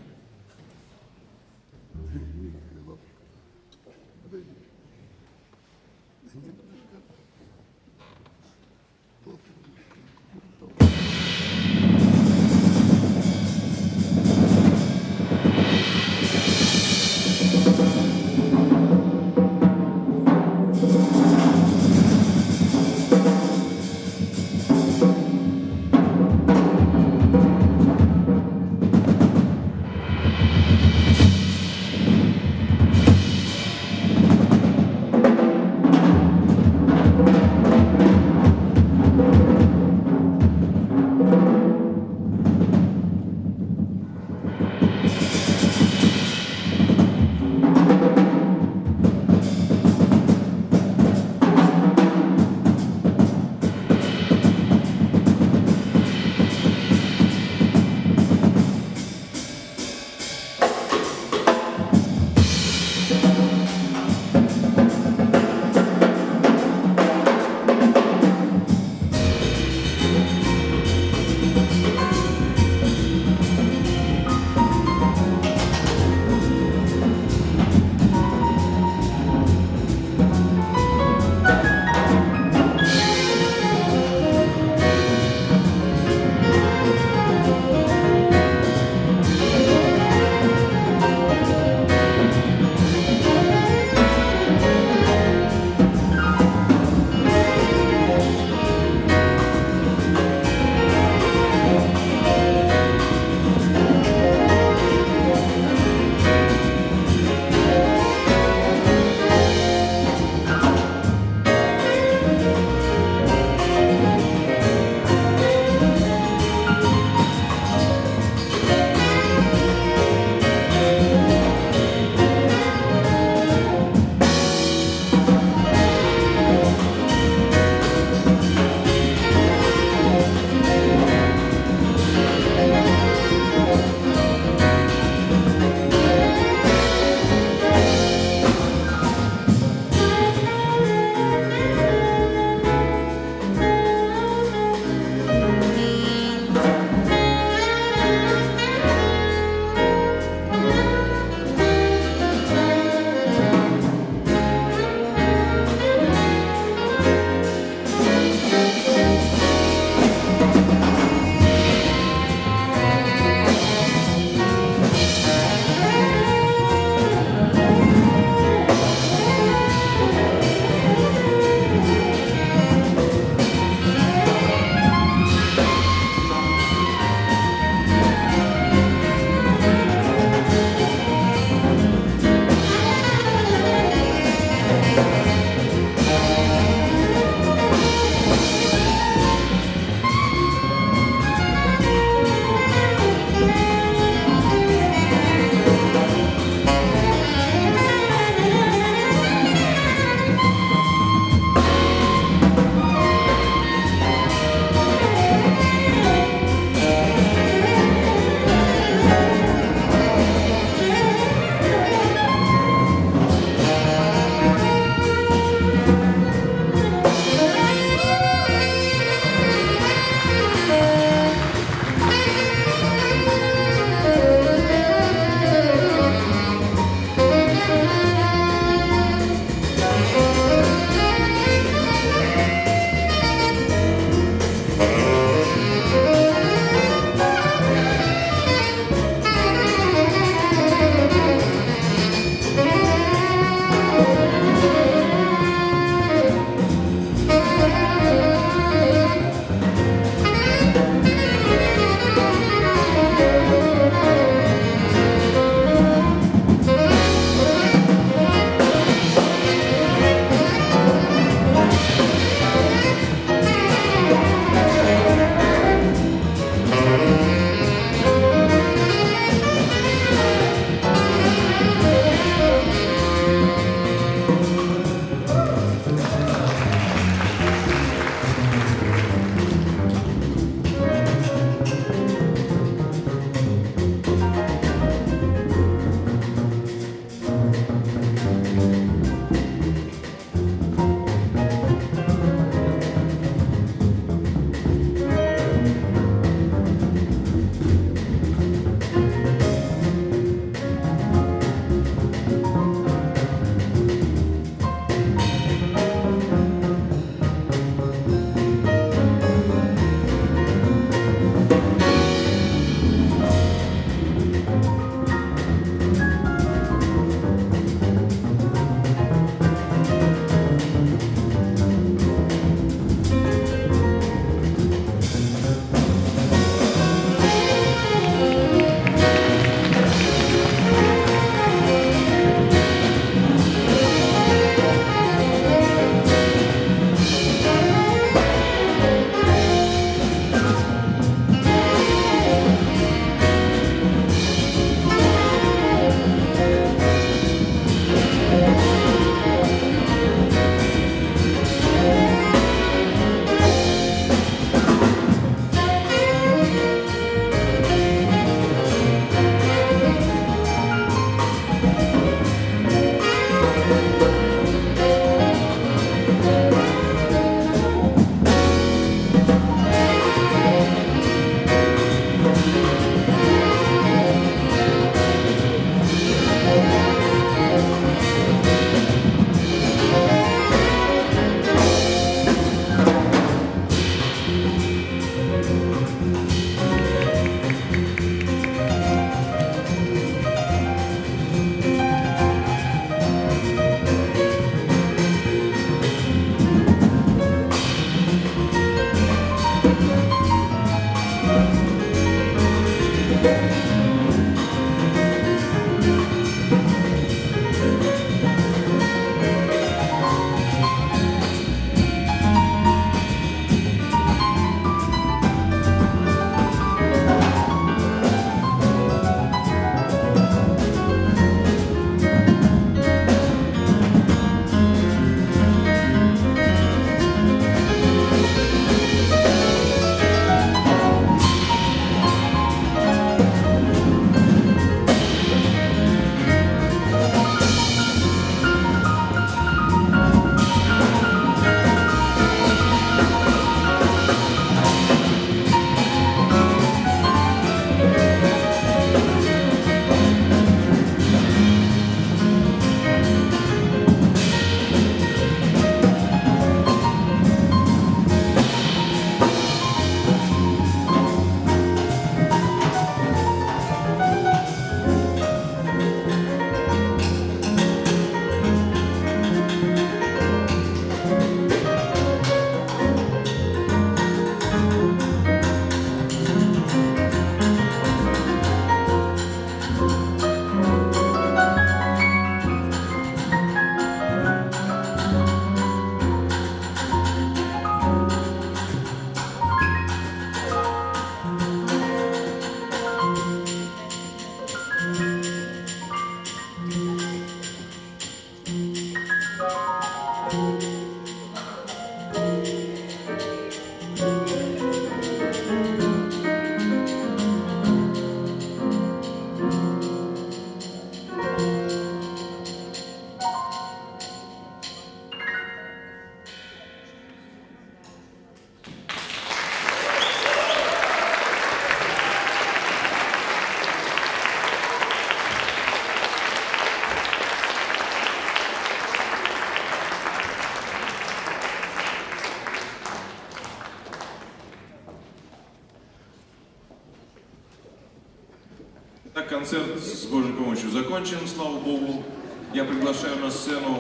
Так, концерт с Божьей помощью закончен, слава Богу. Я приглашаю на сцену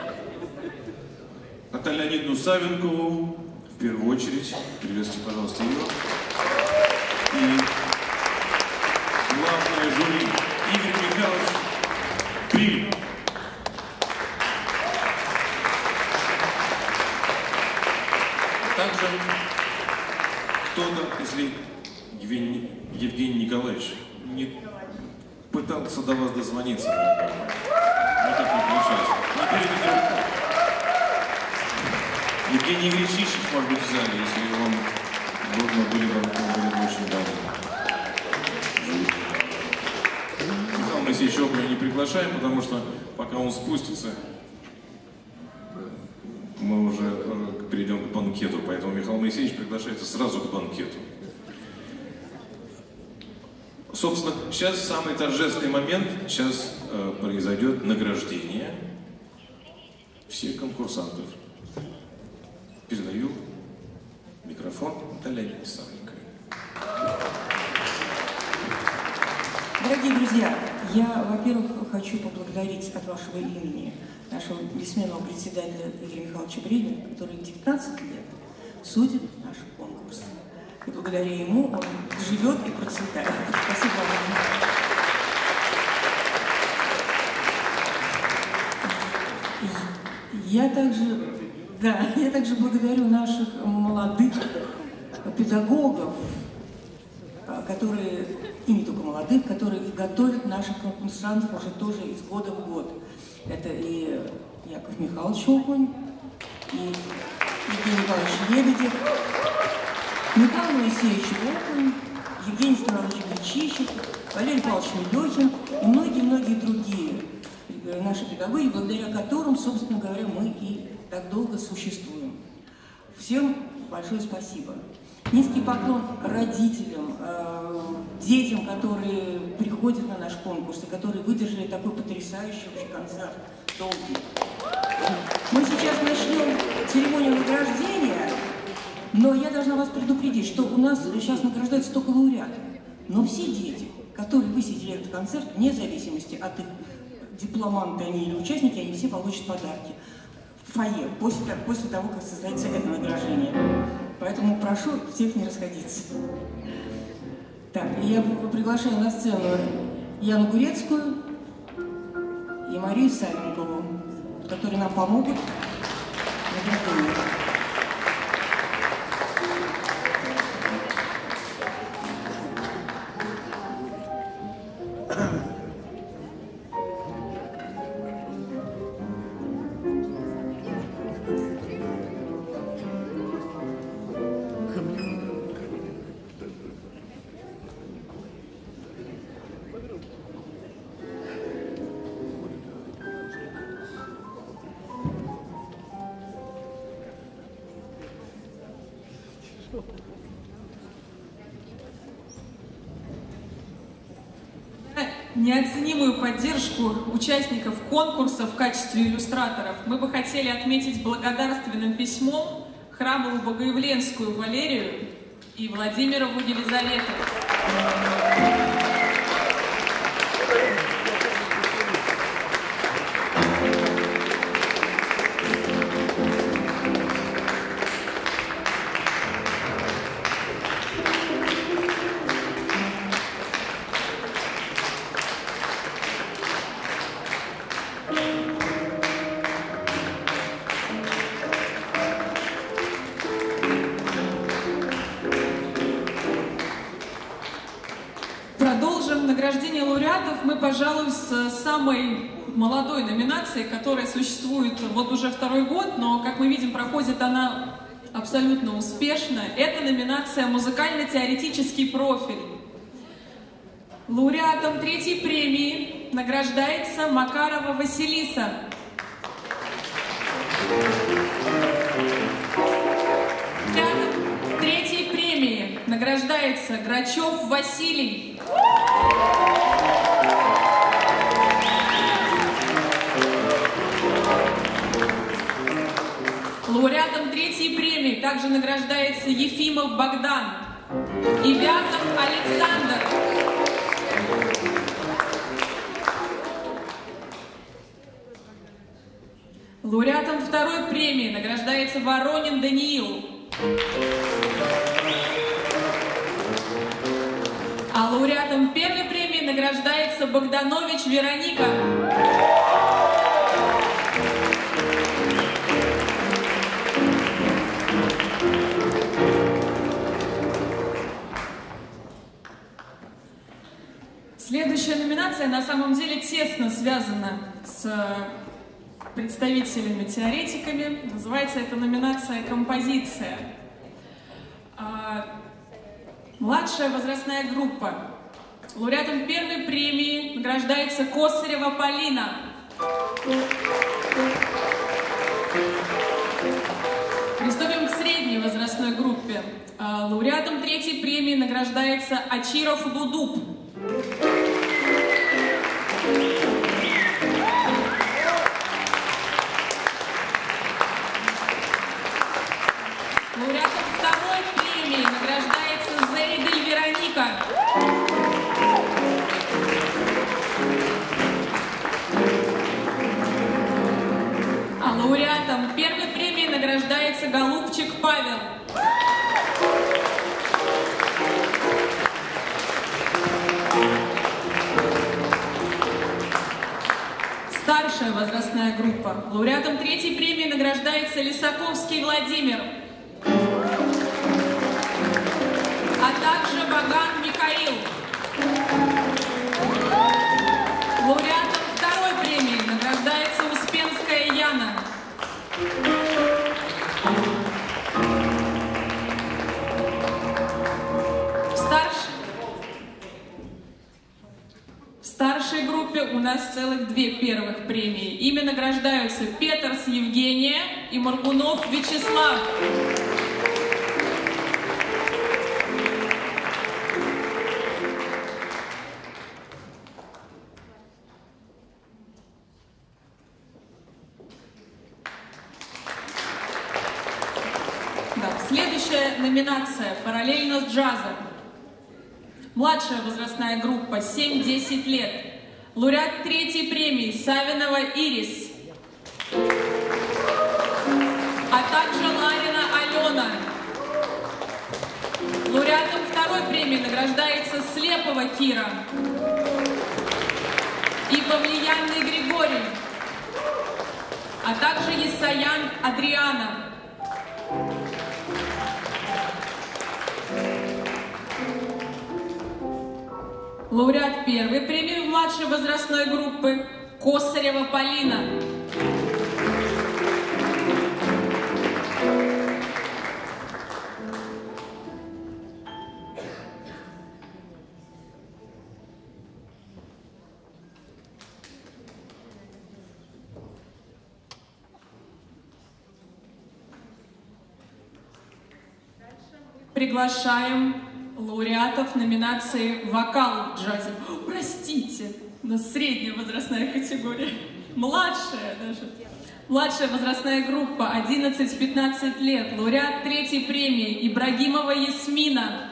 Наталью Леонидовну Савенкову. В первую очередь, приветствуйте, пожалуйста, ее. И главное жюри Игорь Михайлович Приль. Также кто-то, если Евгений Николаевич не пытался до вас дозвониться, никак не получилось. Не передайте. Евгений Игоревич Ищич, может быть, в зале, если вам нужно, были бы очень давно. Михаила Моисеевича Окуня не приглашаем, потому что пока он спустится, мы уже перейдем к банкету, поэтому Михаил Моисеевич приглашается сразу к банкету. Собственно, сейчас самый торжественный момент, сейчас произойдет награждение всех конкурсантов. Передаю микрофон Наталье Савенковой. Дорогие друзья, я, во-первых, хочу поблагодарить от вашего имени нашего бессменного председателя Игоря Михайловича Бриля, который 19 лет судит наш конкурс. И благодаря ему он живет и процветает. Спасибо вам. Я также благодарю наших молодых педагогов, которые, и не только молодых, которые готовят наших конкурсантов уже тоже из года в год. Это и Яков Михайлович Окунь, и Евгений Николаевич Лебедев, Михаил Моисеевич Окунь, Евгений Станиславович Гречищев, Валерий Павлович Милехин и многие-многие другие наши педагоги, благодаря которым, собственно говоря, мы и так долго существуем. Всем большое спасибо. Низкий поклон родителям, детям, которые приходят на наш конкурс и которые выдержали такой потрясающий концерт долгий. Мы сейчас начнем церемонию награждения, но я должна вас предупредить, что у нас сейчас награждаются только лауреаты. Но все дети, которые высидели этот концерт, вне зависимости от их дипломанты они или участники, они все получат подарки в фойе после того, как состоится это награждение. Поэтому прошу всех не расходиться. Так, я приглашаю на сцену Яну Гурецкую и Марию Савенкову, которые нам помогут в награждении. Неоценимую поддержку участников конкурса в качестве иллюстраторов мы бы хотели отметить благодарственным письмом Храмову Богоявленскую Валерию и Владимирову Елизавету. Продолжим награждение лауреатов мы, пожалуй, с самой молодой номинацией, которая существует вот уже второй год, но, как мы видим, проходит она абсолютно успешно. Это номинация «Музыкально-теоретический профиль». Лауреатом третьей премии награждается Макарова Василиса. Лауреатом третьей премии награждается Грачев Василий. Лауреатом третьей премии также награждается Ефимов Богдан и Вязов Александр. Лауреатом второй премии награждается Воронин Даниил. А лауреатом первой премии награждается Богданович Вероника. Следующая номинация на самом деле тесно связана с представителями-теоретиками. Называется эта номинация «Композиция». Младшая возрастная группа. Лауреатом первой премии награждается Косарева Полина. Приступим к средней возрастной группе. Лауреатом третьей премии награждается Ачиров Дудуб. Лауреатом второй премии награждается Зейдель Вероника. А лауреатом первой премии награждается Голубчик Павел. Старшая возрастная группа. Лауреатом третьей премии награждается Лисаковский Владимир. А также Баган Михаил. Лауреатом второй премии награждается Успенская Яна. В старшей группе у нас целых две первых премии. Ими награждаются Петерс Евгения и Моргунов Вячеслав. Следующая номинация «Параллельно с джазом». Младшая возрастная группа 7-10 лет. Лауреат третьей премии Савинова Ирис. А также Ларина Алена. Лауреатом второй премии награждается Слепова Кира и Павлиянный Григорий. А также Исаян Адриана. Лауреат первой премии младшей возрастной группы Косарева Полина. Приглашаем лауреатов номинации «Вокал в джазе». Простите, у нас средняя возрастная категория. Младшая даже. Младшая возрастная группа 11-15 лет. Лауреат третьей премии Ибрагимова Ясмина.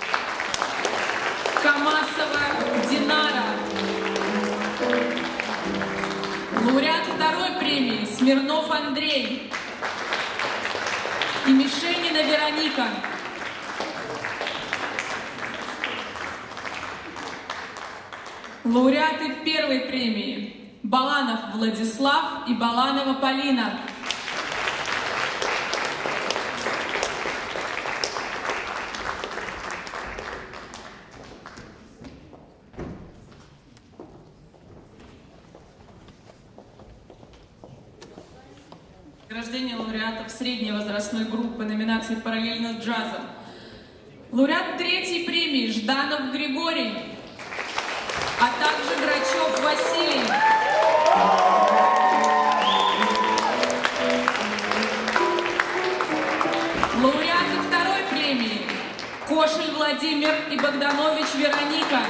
Камасова Динара. Лауреат второй премии Смирнов Андрей. И Мишенина Вероника. Лауреаты первой премии Баланов Владислав и Баланова Полина. Награждение лауреатов средней возрастной группы номинации «Параллельно с джазом». Лауреат третьей премии Жданов Григорий. А также Грачев Василий. Лауреаты второй премии Кошель Владимир и Богданович Вероника.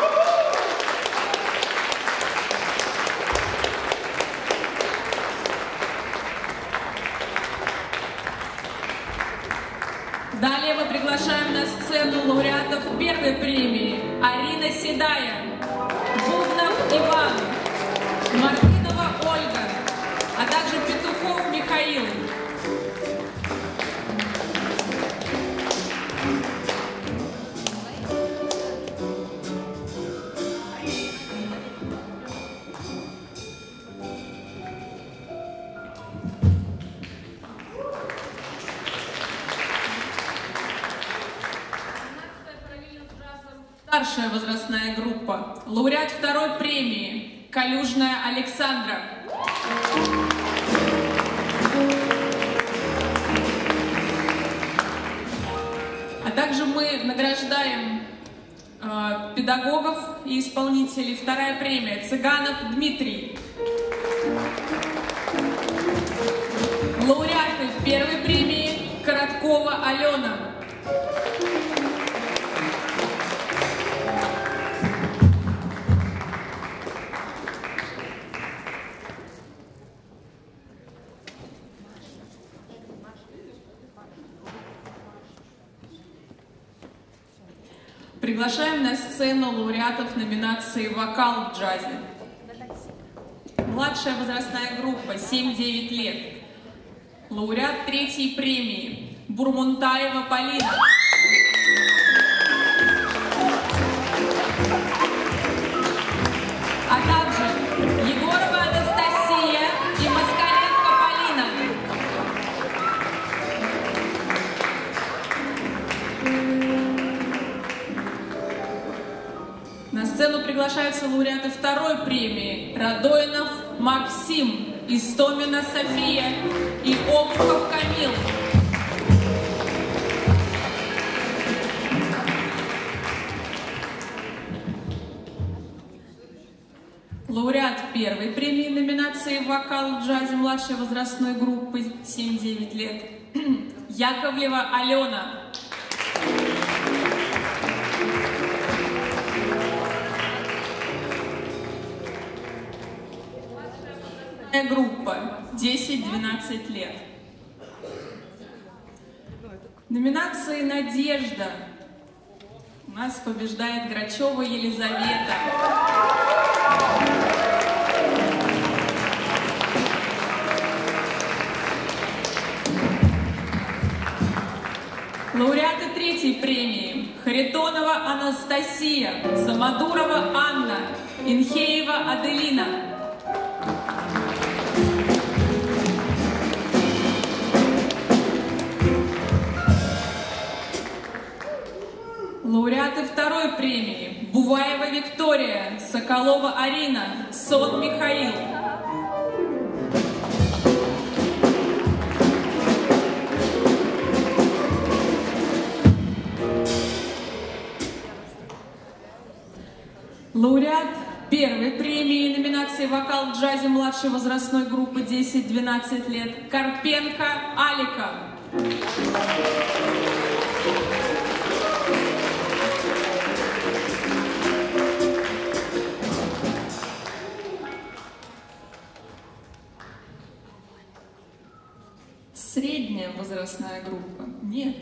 Далее мы приглашаем на сцену лауреатов первой премии Арина Седая, Бубнов Иван, Мартынова Ольга, а также Петухов Старшая возрастная группа. Лауреат второй премии Калюжная Александра. А также мы награждаем педагогов и исполнителей. Вторая премия Цыганов Дмитрий. Лауреаты первой премии Короткова Алена. Приглашаем на сцену лауреатов номинации «Вокал в джазе». Младшая возрастная группа, 7-9 лет. Лауреат третьей премии Бурмунтаева Полина. А также Егорова Анастасия и Москаленко Полина. На сцену приглашаются лауреаты второй премии Радойнов Максим, Истомина София и Обухов Камил. Лауреат первой премии номинации «Вокал в джазе» младшей возрастной группы 7-9 лет Яковлева Алена. Группа 10-12 лет. Номинации «Надежда» у нас побеждает Грачева Елизавета. Лауреаты третьей премии Харитонова Анастасия, Самодурова Анна, Инхеева Аделина. Лауреаты второй премии Буваева Виктория, Соколова Арина, Сон Михаил. Лауреат первой премии номинации «Вокал в джазе» младшей возрастной группы 10-12 лет Карпенко Алика. Средняя возрастная группа? Нет.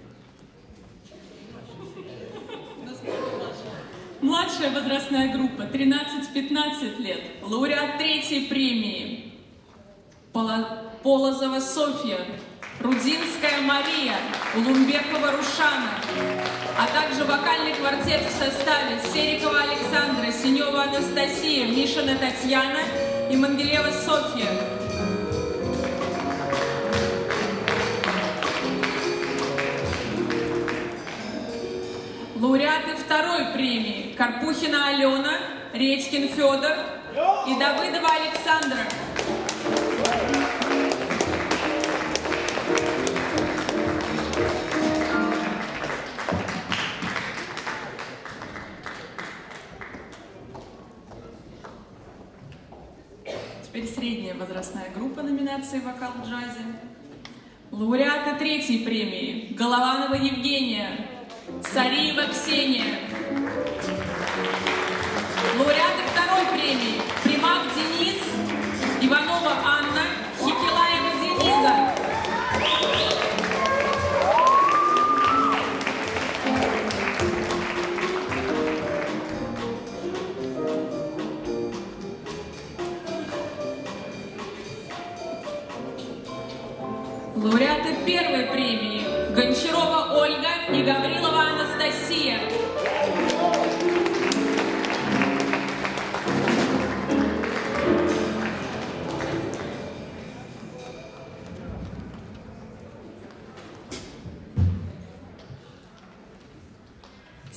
Младшая возрастная группа 13-15 лет. Лауреат третьей премии Полозова Софья, Рудинская Мария, Улумбекова Рушана, а также вокальный квартет в составе Серикова Александра, Синева Анастасия, Мишина Татьяна и Мангелева Софья. Лауреаты второй премии Карпухина Алена, Редькин Федор и Давыдова Александра. Теперь средняя возрастная группа номинации «Вокал в джазе». Лауреаты третьей премии Голованова Евгения, Сариева Ксения. Лауреаты второй премии Примак Денис, Иванова Анна, Хикилаева Дениза. Лауреаты первой премии Гончарова Ольга и Гаврилова Анастасия.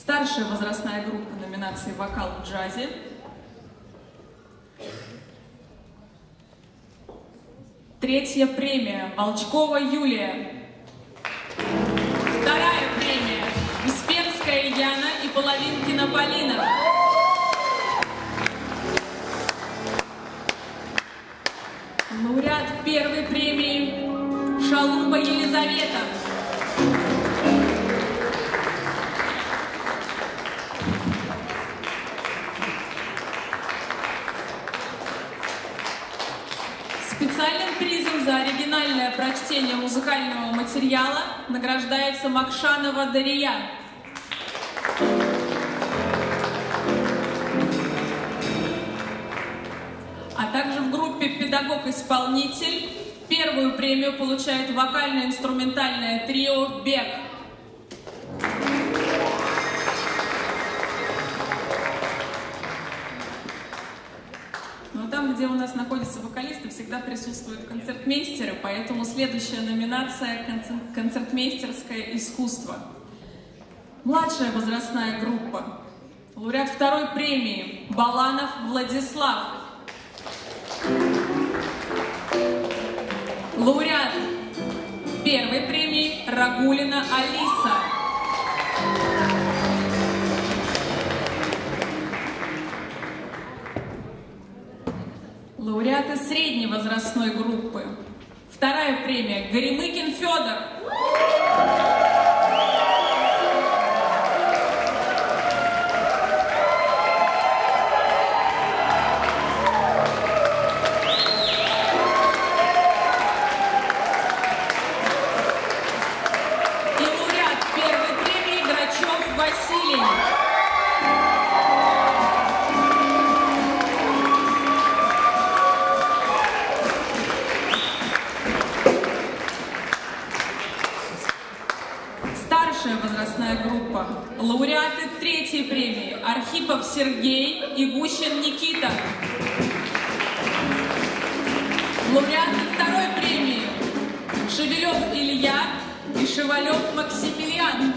Старшая возрастная группа номинации «Вокал в джазе». Третья премия Волчкова Юлия. Вторая премия Успенская Яна и Половинкина Полина. Лауреат первой премии Шалуба Елизавета. Специальным призом за оригинальное прочтение музыкального материала награждается Макшанова Дария. А также в группе «Педагог-исполнитель» первую премию получает вокально-инструментальное трио «Бег». Но там, где у нас находятся вокалисты, всегда присутствуют концертмейстеры, поэтому следующая номинация – концертмейстерское искусство. Младшая возрастная группа. Лауреат второй премии Баланов Владислав. Лауреат первой премии Рагулина Алиса. Лауреаты средней возрастной группы. Вторая премия Горемыкин Федор. Возрастная группа. Лауреаты третьей премии Архипов Сергей и Гущин Никита. Лауреаты второй премии Шевелев Илья и Шевалев Максимилиан.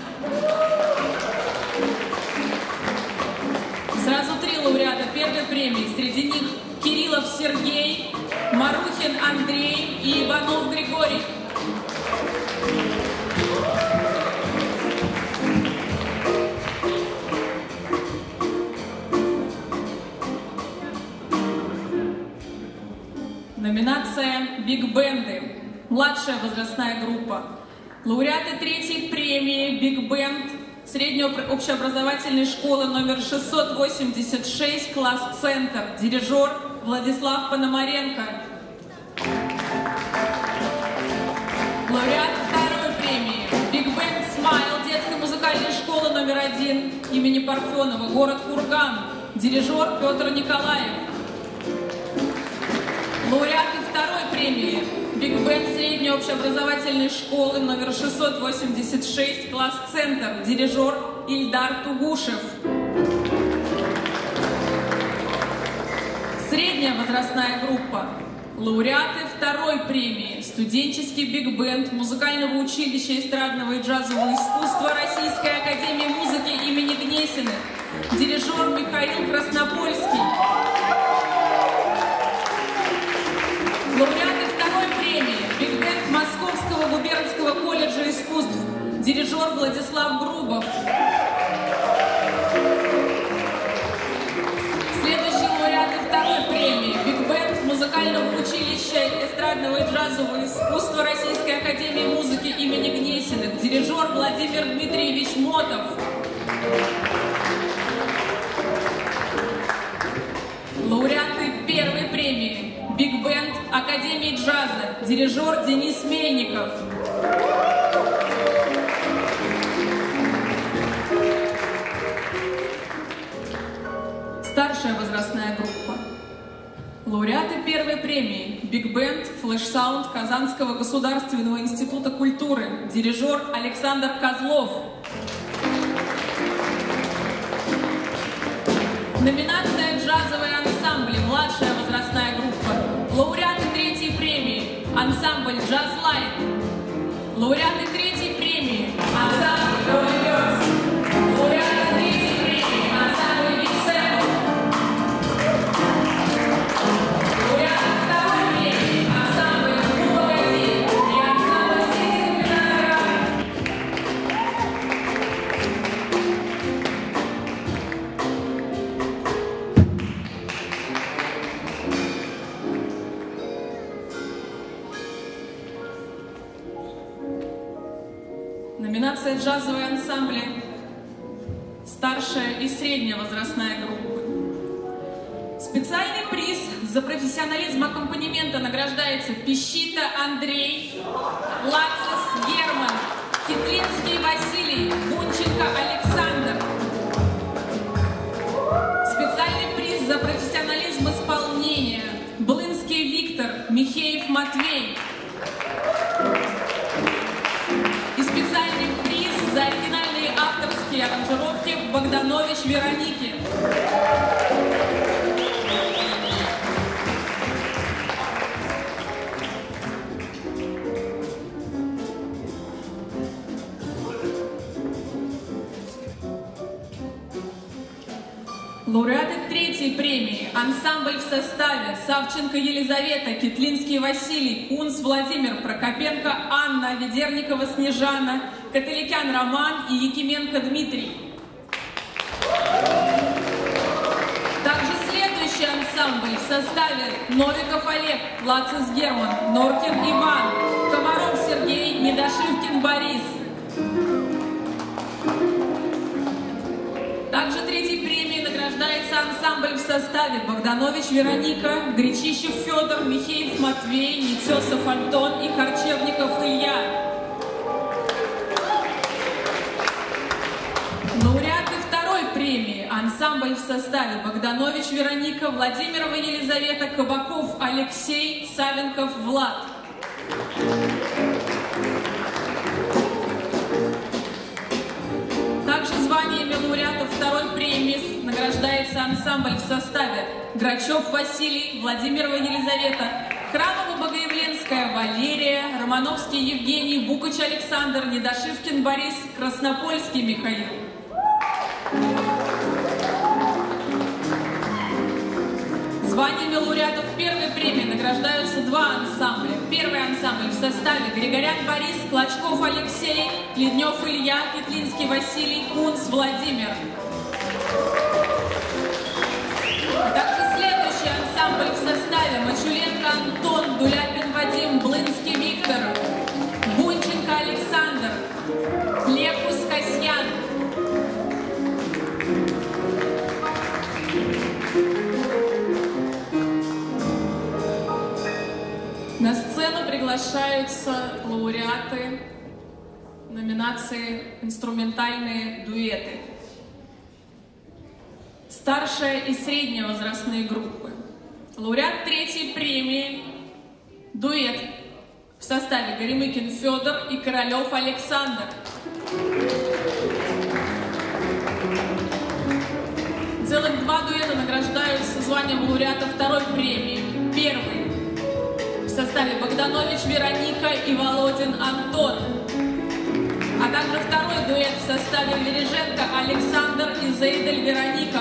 Сразу три лауреата первой премии. Среди них Кириллов Сергей, Марухин Андрей и Иванов Григорий. Номинация «Биг-бенды». Младшая возрастная группа. Лауреаты третьей премии «Биг-бенд» средней общеобразовательной школы номер 686, класс «Центр». Дирижер Владислав Пономаренко. Лауреат второй премии «Биг-бенд Смайл» детской музыкальной школы номер 1 имени Парфенова, город Курган. Дирижер Петр Николаев. Лауреаты второй премии «Биг-бенд» средней общеобразовательной школы номер 686, класс «Центр». Дирижер Ильдар Тугушев. Средняя возрастная группа. Лауреаты второй премии «Студенческий биг-бенд» музыкального училища эстрадного и джазового искусства Российской академии музыки имени Гнесиных. Дирижер Михаил Краснопольский. Лауреаты второй премии «Биг-бенд» Московского губернского колледжа искусств. Дирижер Владислав Грубов. Следующие лауреаты второй премии «Биг-бенд» музыкального училища эстрадного и джазового искусства Российской академии музыки имени Гнесиных. Дирижер Владимир Дмитриевич Мотов. Лауреаты первой премии «Биг-бенд» Академии джаза. Дирижер Денис Мельников. Старшая возрастная группа. Лауреаты первой премии «Биг-бенд» флэш-саунд Казанского государственного института культуры. Дирижер Александр Козлов. Номинация «Джазовые ансамбли». Младшая возрастная группа. Лауреаты третьей премии ансамбль «Джаз Лайт». Лауреаты третьей премии ансамбль «Лауреаты номинация «Джазовые ансамбли», старшая и средняя возрастная группы. Специальный приз за профессионализм аккомпанемента награждается Пищита Андрей, Лацис Герман, Китлинский Василий, Бунченко Александр. Специальный приз за профессионализм исполнения Блынский Виктор, Михеев Матвей. И специальный приз за оригинальные авторские аранжировки Богданович Вероники. Лауреаты третьей премии, ансамбль в составе Савченко Елизавета, Китлинский Василий, Кунц Владимир, Прокопенко Анна, Ведерникова Снежана, Католикян Роман и Якименко Дмитрий. Также следующий ансамбль в составе Новиков Олег, Лацис Герман, Норкин Иван, Комаров Сергей, Недошивкин Борис. Также третьей премией награждается ансамбль в составе Богданович Вероника, Гречищев Федор, Михеев Матвей, Нетесов Антон и Харчевников Илья. Лауреаты второй премии, ансамбль в составе Богданович Вероника, Владимирова Елизавета, Кабаков Алексей, Савенков Влад. Также званиями лауреатов второй премии награждается ансамбль в составе Грачев Василий, Владимирова Елизавета, Храмова-Богоявленская Валерия, Романовский Евгений, Букач Александр, Недошивкин Борис, Краснопольский Михаил. Званиями лауреатов первой премии награждаются два ансамбля. Первый ансамбль в составе Григорян Борис, Клочков Алексей, Леднев Илья, Петлинский Василий, Кунц Владимир. Также следующий ансамбль в составе Мачуленко Антон, Дуляпин Вадим, Блынский Виктор, Бунченко Александр, Лекус Касьян. На сцену приглашаются лауреаты номинации «Инструментальные дуэты». Старшая и средняя возрастные группы. Лауреат третьей премии дуэт в составе Горемыкин Федор и Королев Александр. Целых два дуэта награждаются званием лауреата второй премии. Первый в составе Богданович Вероника и Володин Антон. А также второй дуэт в составе Вереженко Александр и Зейдель Вероника.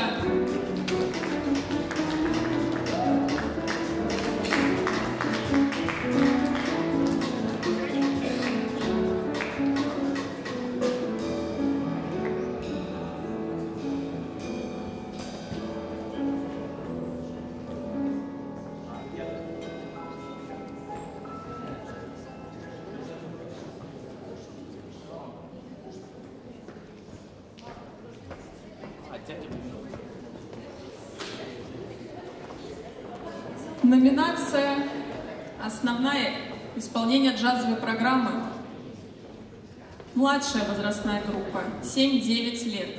Номинация «Основная исполнение джазовой программы». Младшая возрастная группа, 7-9 лет.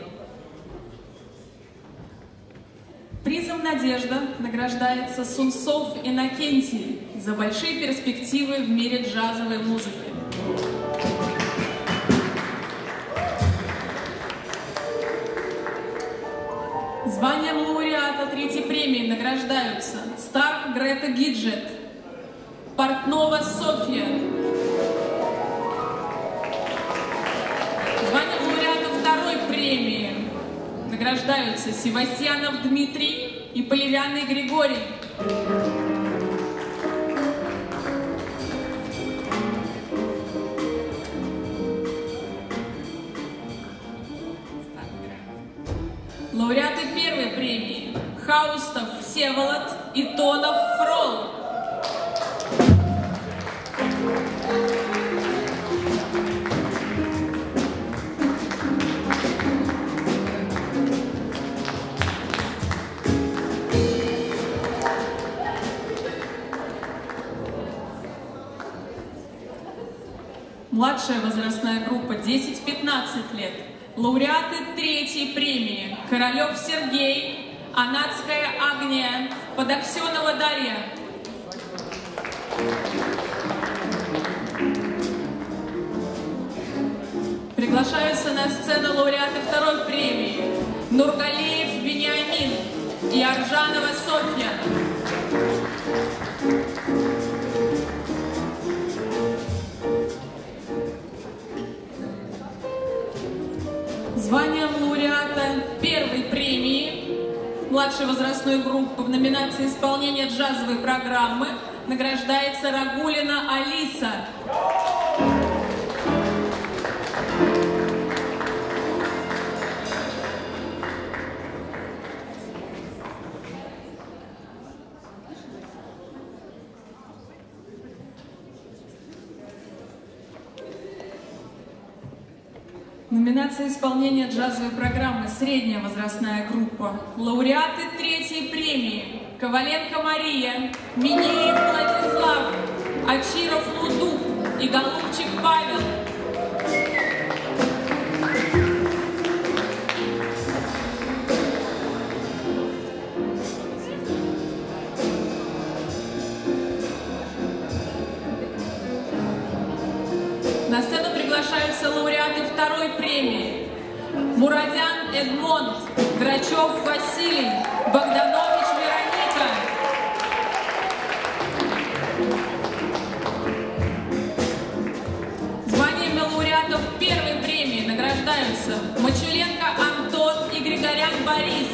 Призом «Надежда» награждается Сунцов Иннокентий за большие перспективы в мире джазовой музыки. Званием лауреата третьей премии награждаются Старк Грета Гиджет, Портнова Софья. Званием лауреата второй премии награждаются Севастьянов Дмитрий и Полевянный Григорий. Лауреаты первой премии Хаустов Всеволод и Тонов Фрол. Младшая возрастная группа 10-15 лет. Лауреаты 3-й премии. Королев Сергей, Анадская Агния, Подоксенова Дарья. Приглашаются на сцену лауреаты 2-й премии. Нургалиев Вениамин и Аржанова Софья. Званием лауреата 1-й премии младшей возрастной группы в номинации исполнения джазовой программы награждается Рагулина Алиса. Номинация исполнения джазовой программы «Средняя возрастная группа». Лауреаты 3-й премии. Коваленко Мария, Минеев Владислав, Ачиров Лудук и Голубчик Павел. На сцену приглашаются лауреаты 2-й премии. Мурадян Эдмонд, Грачев Василий, Богданович Вероника. Званиями лауреатов 1-й премии награждаются Мачуленко Антон и Григорян Борис.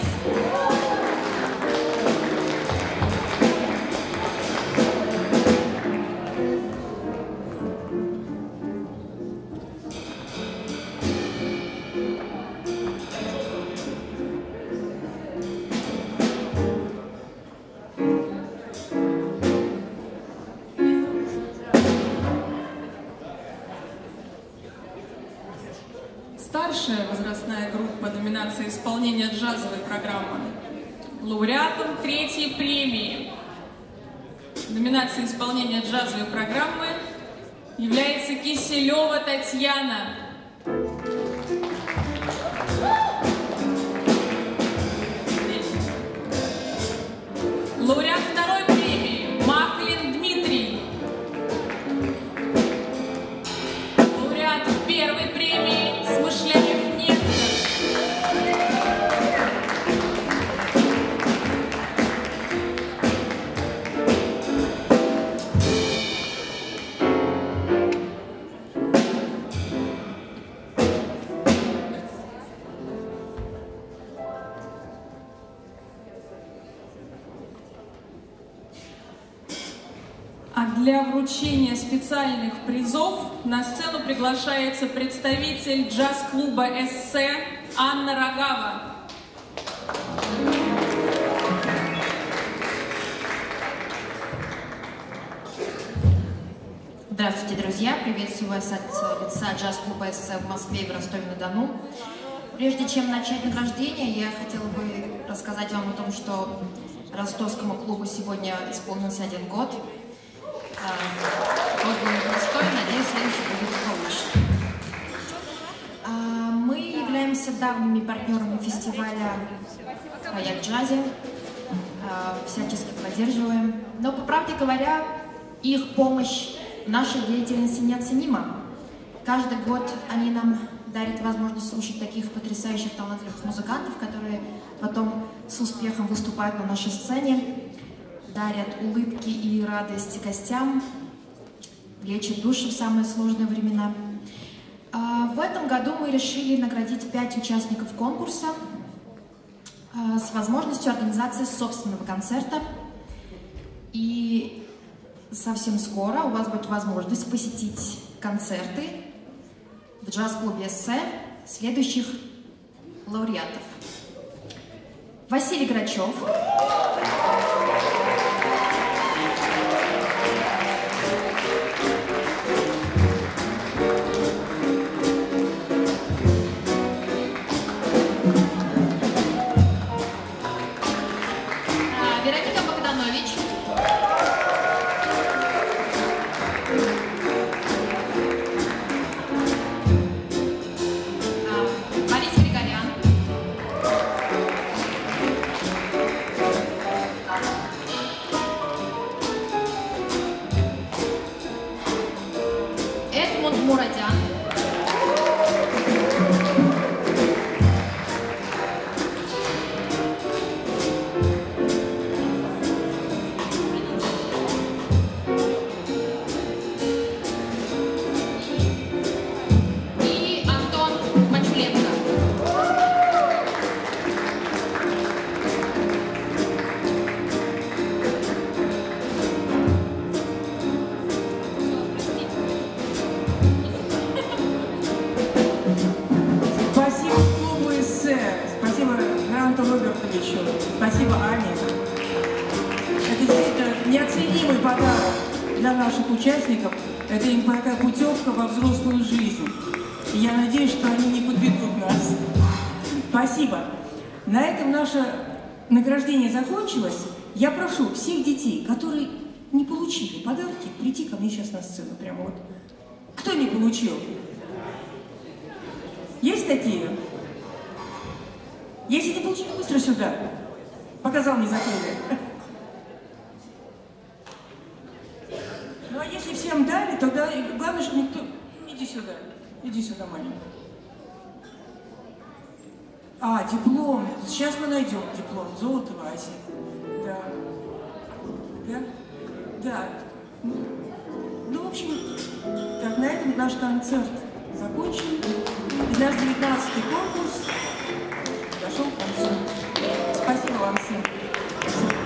Старшая возрастная группа номинации исполнения джазовой программы. Лауреатом 3-й премии номинации исполнения джазовой программы является Киселева Татьяна. Лауреат 2-й премии Махлин Дмитрий. Лауреат 1-й премии Смышляев Нестор. А для вручения специальных призов на сцену приглашается представитель джаз-клуба «Эссе» Анна Рогава. Здравствуйте, друзья! Приветствую вас от лица джаз-клуба «Эссе» в Москве и в Ростове-на-Дону. Прежде чем начать награждение, я хотела бы рассказать вам о том, что ростовскому клубу сегодня исполнился 1 год. Год был непростой, надеюсь, следующий будет получше. Мы являемся давними партнерами фестиваля «Хаяк Джазе», всячески поддерживаем. Но, по правде говоря, их помощь в нашей деятельности неоценима. Каждый год они нам дарят возможность слушать таких потрясающих, талантливых музыкантов, которые потом с успехом выступают на нашей сцене, дарят улыбки и радость гостям, лечат души в самые сложные времена. В этом году мы решили наградить 5 участников конкурса с возможностью организации собственного концерта. И совсем скоро у вас будет возможность посетить концерты в джаз-клубе «Эссе» следующих лауреатов. Василий Грачев. Вероника Богданович. Спасибо, Аня. Это действительно неоценимый подарок для наших участников. Это им такая путевка во взрослую жизнь. И я надеюсь, что они не подведут нас. Спасибо. На этом наше награждение закончилось. Я прошу всех детей, которые не получили подарки, прийти ко мне сейчас на сцену. Прямо вот. Кто не получил? Есть такие? Если не получили, быстро сюда. Пока зал не закрыли. Ну а если всем дали, тогда главное, чтобы никто... Иди сюда. Иди сюда, маленький. А, диплом. Сейчас мы найдем диплом. Золотого Аси. Да. Да? Да. Ну, в общем, так, на этом наш концерт закончен. И наш 19-й конкурс подошел к концу. Спасибо вам всем.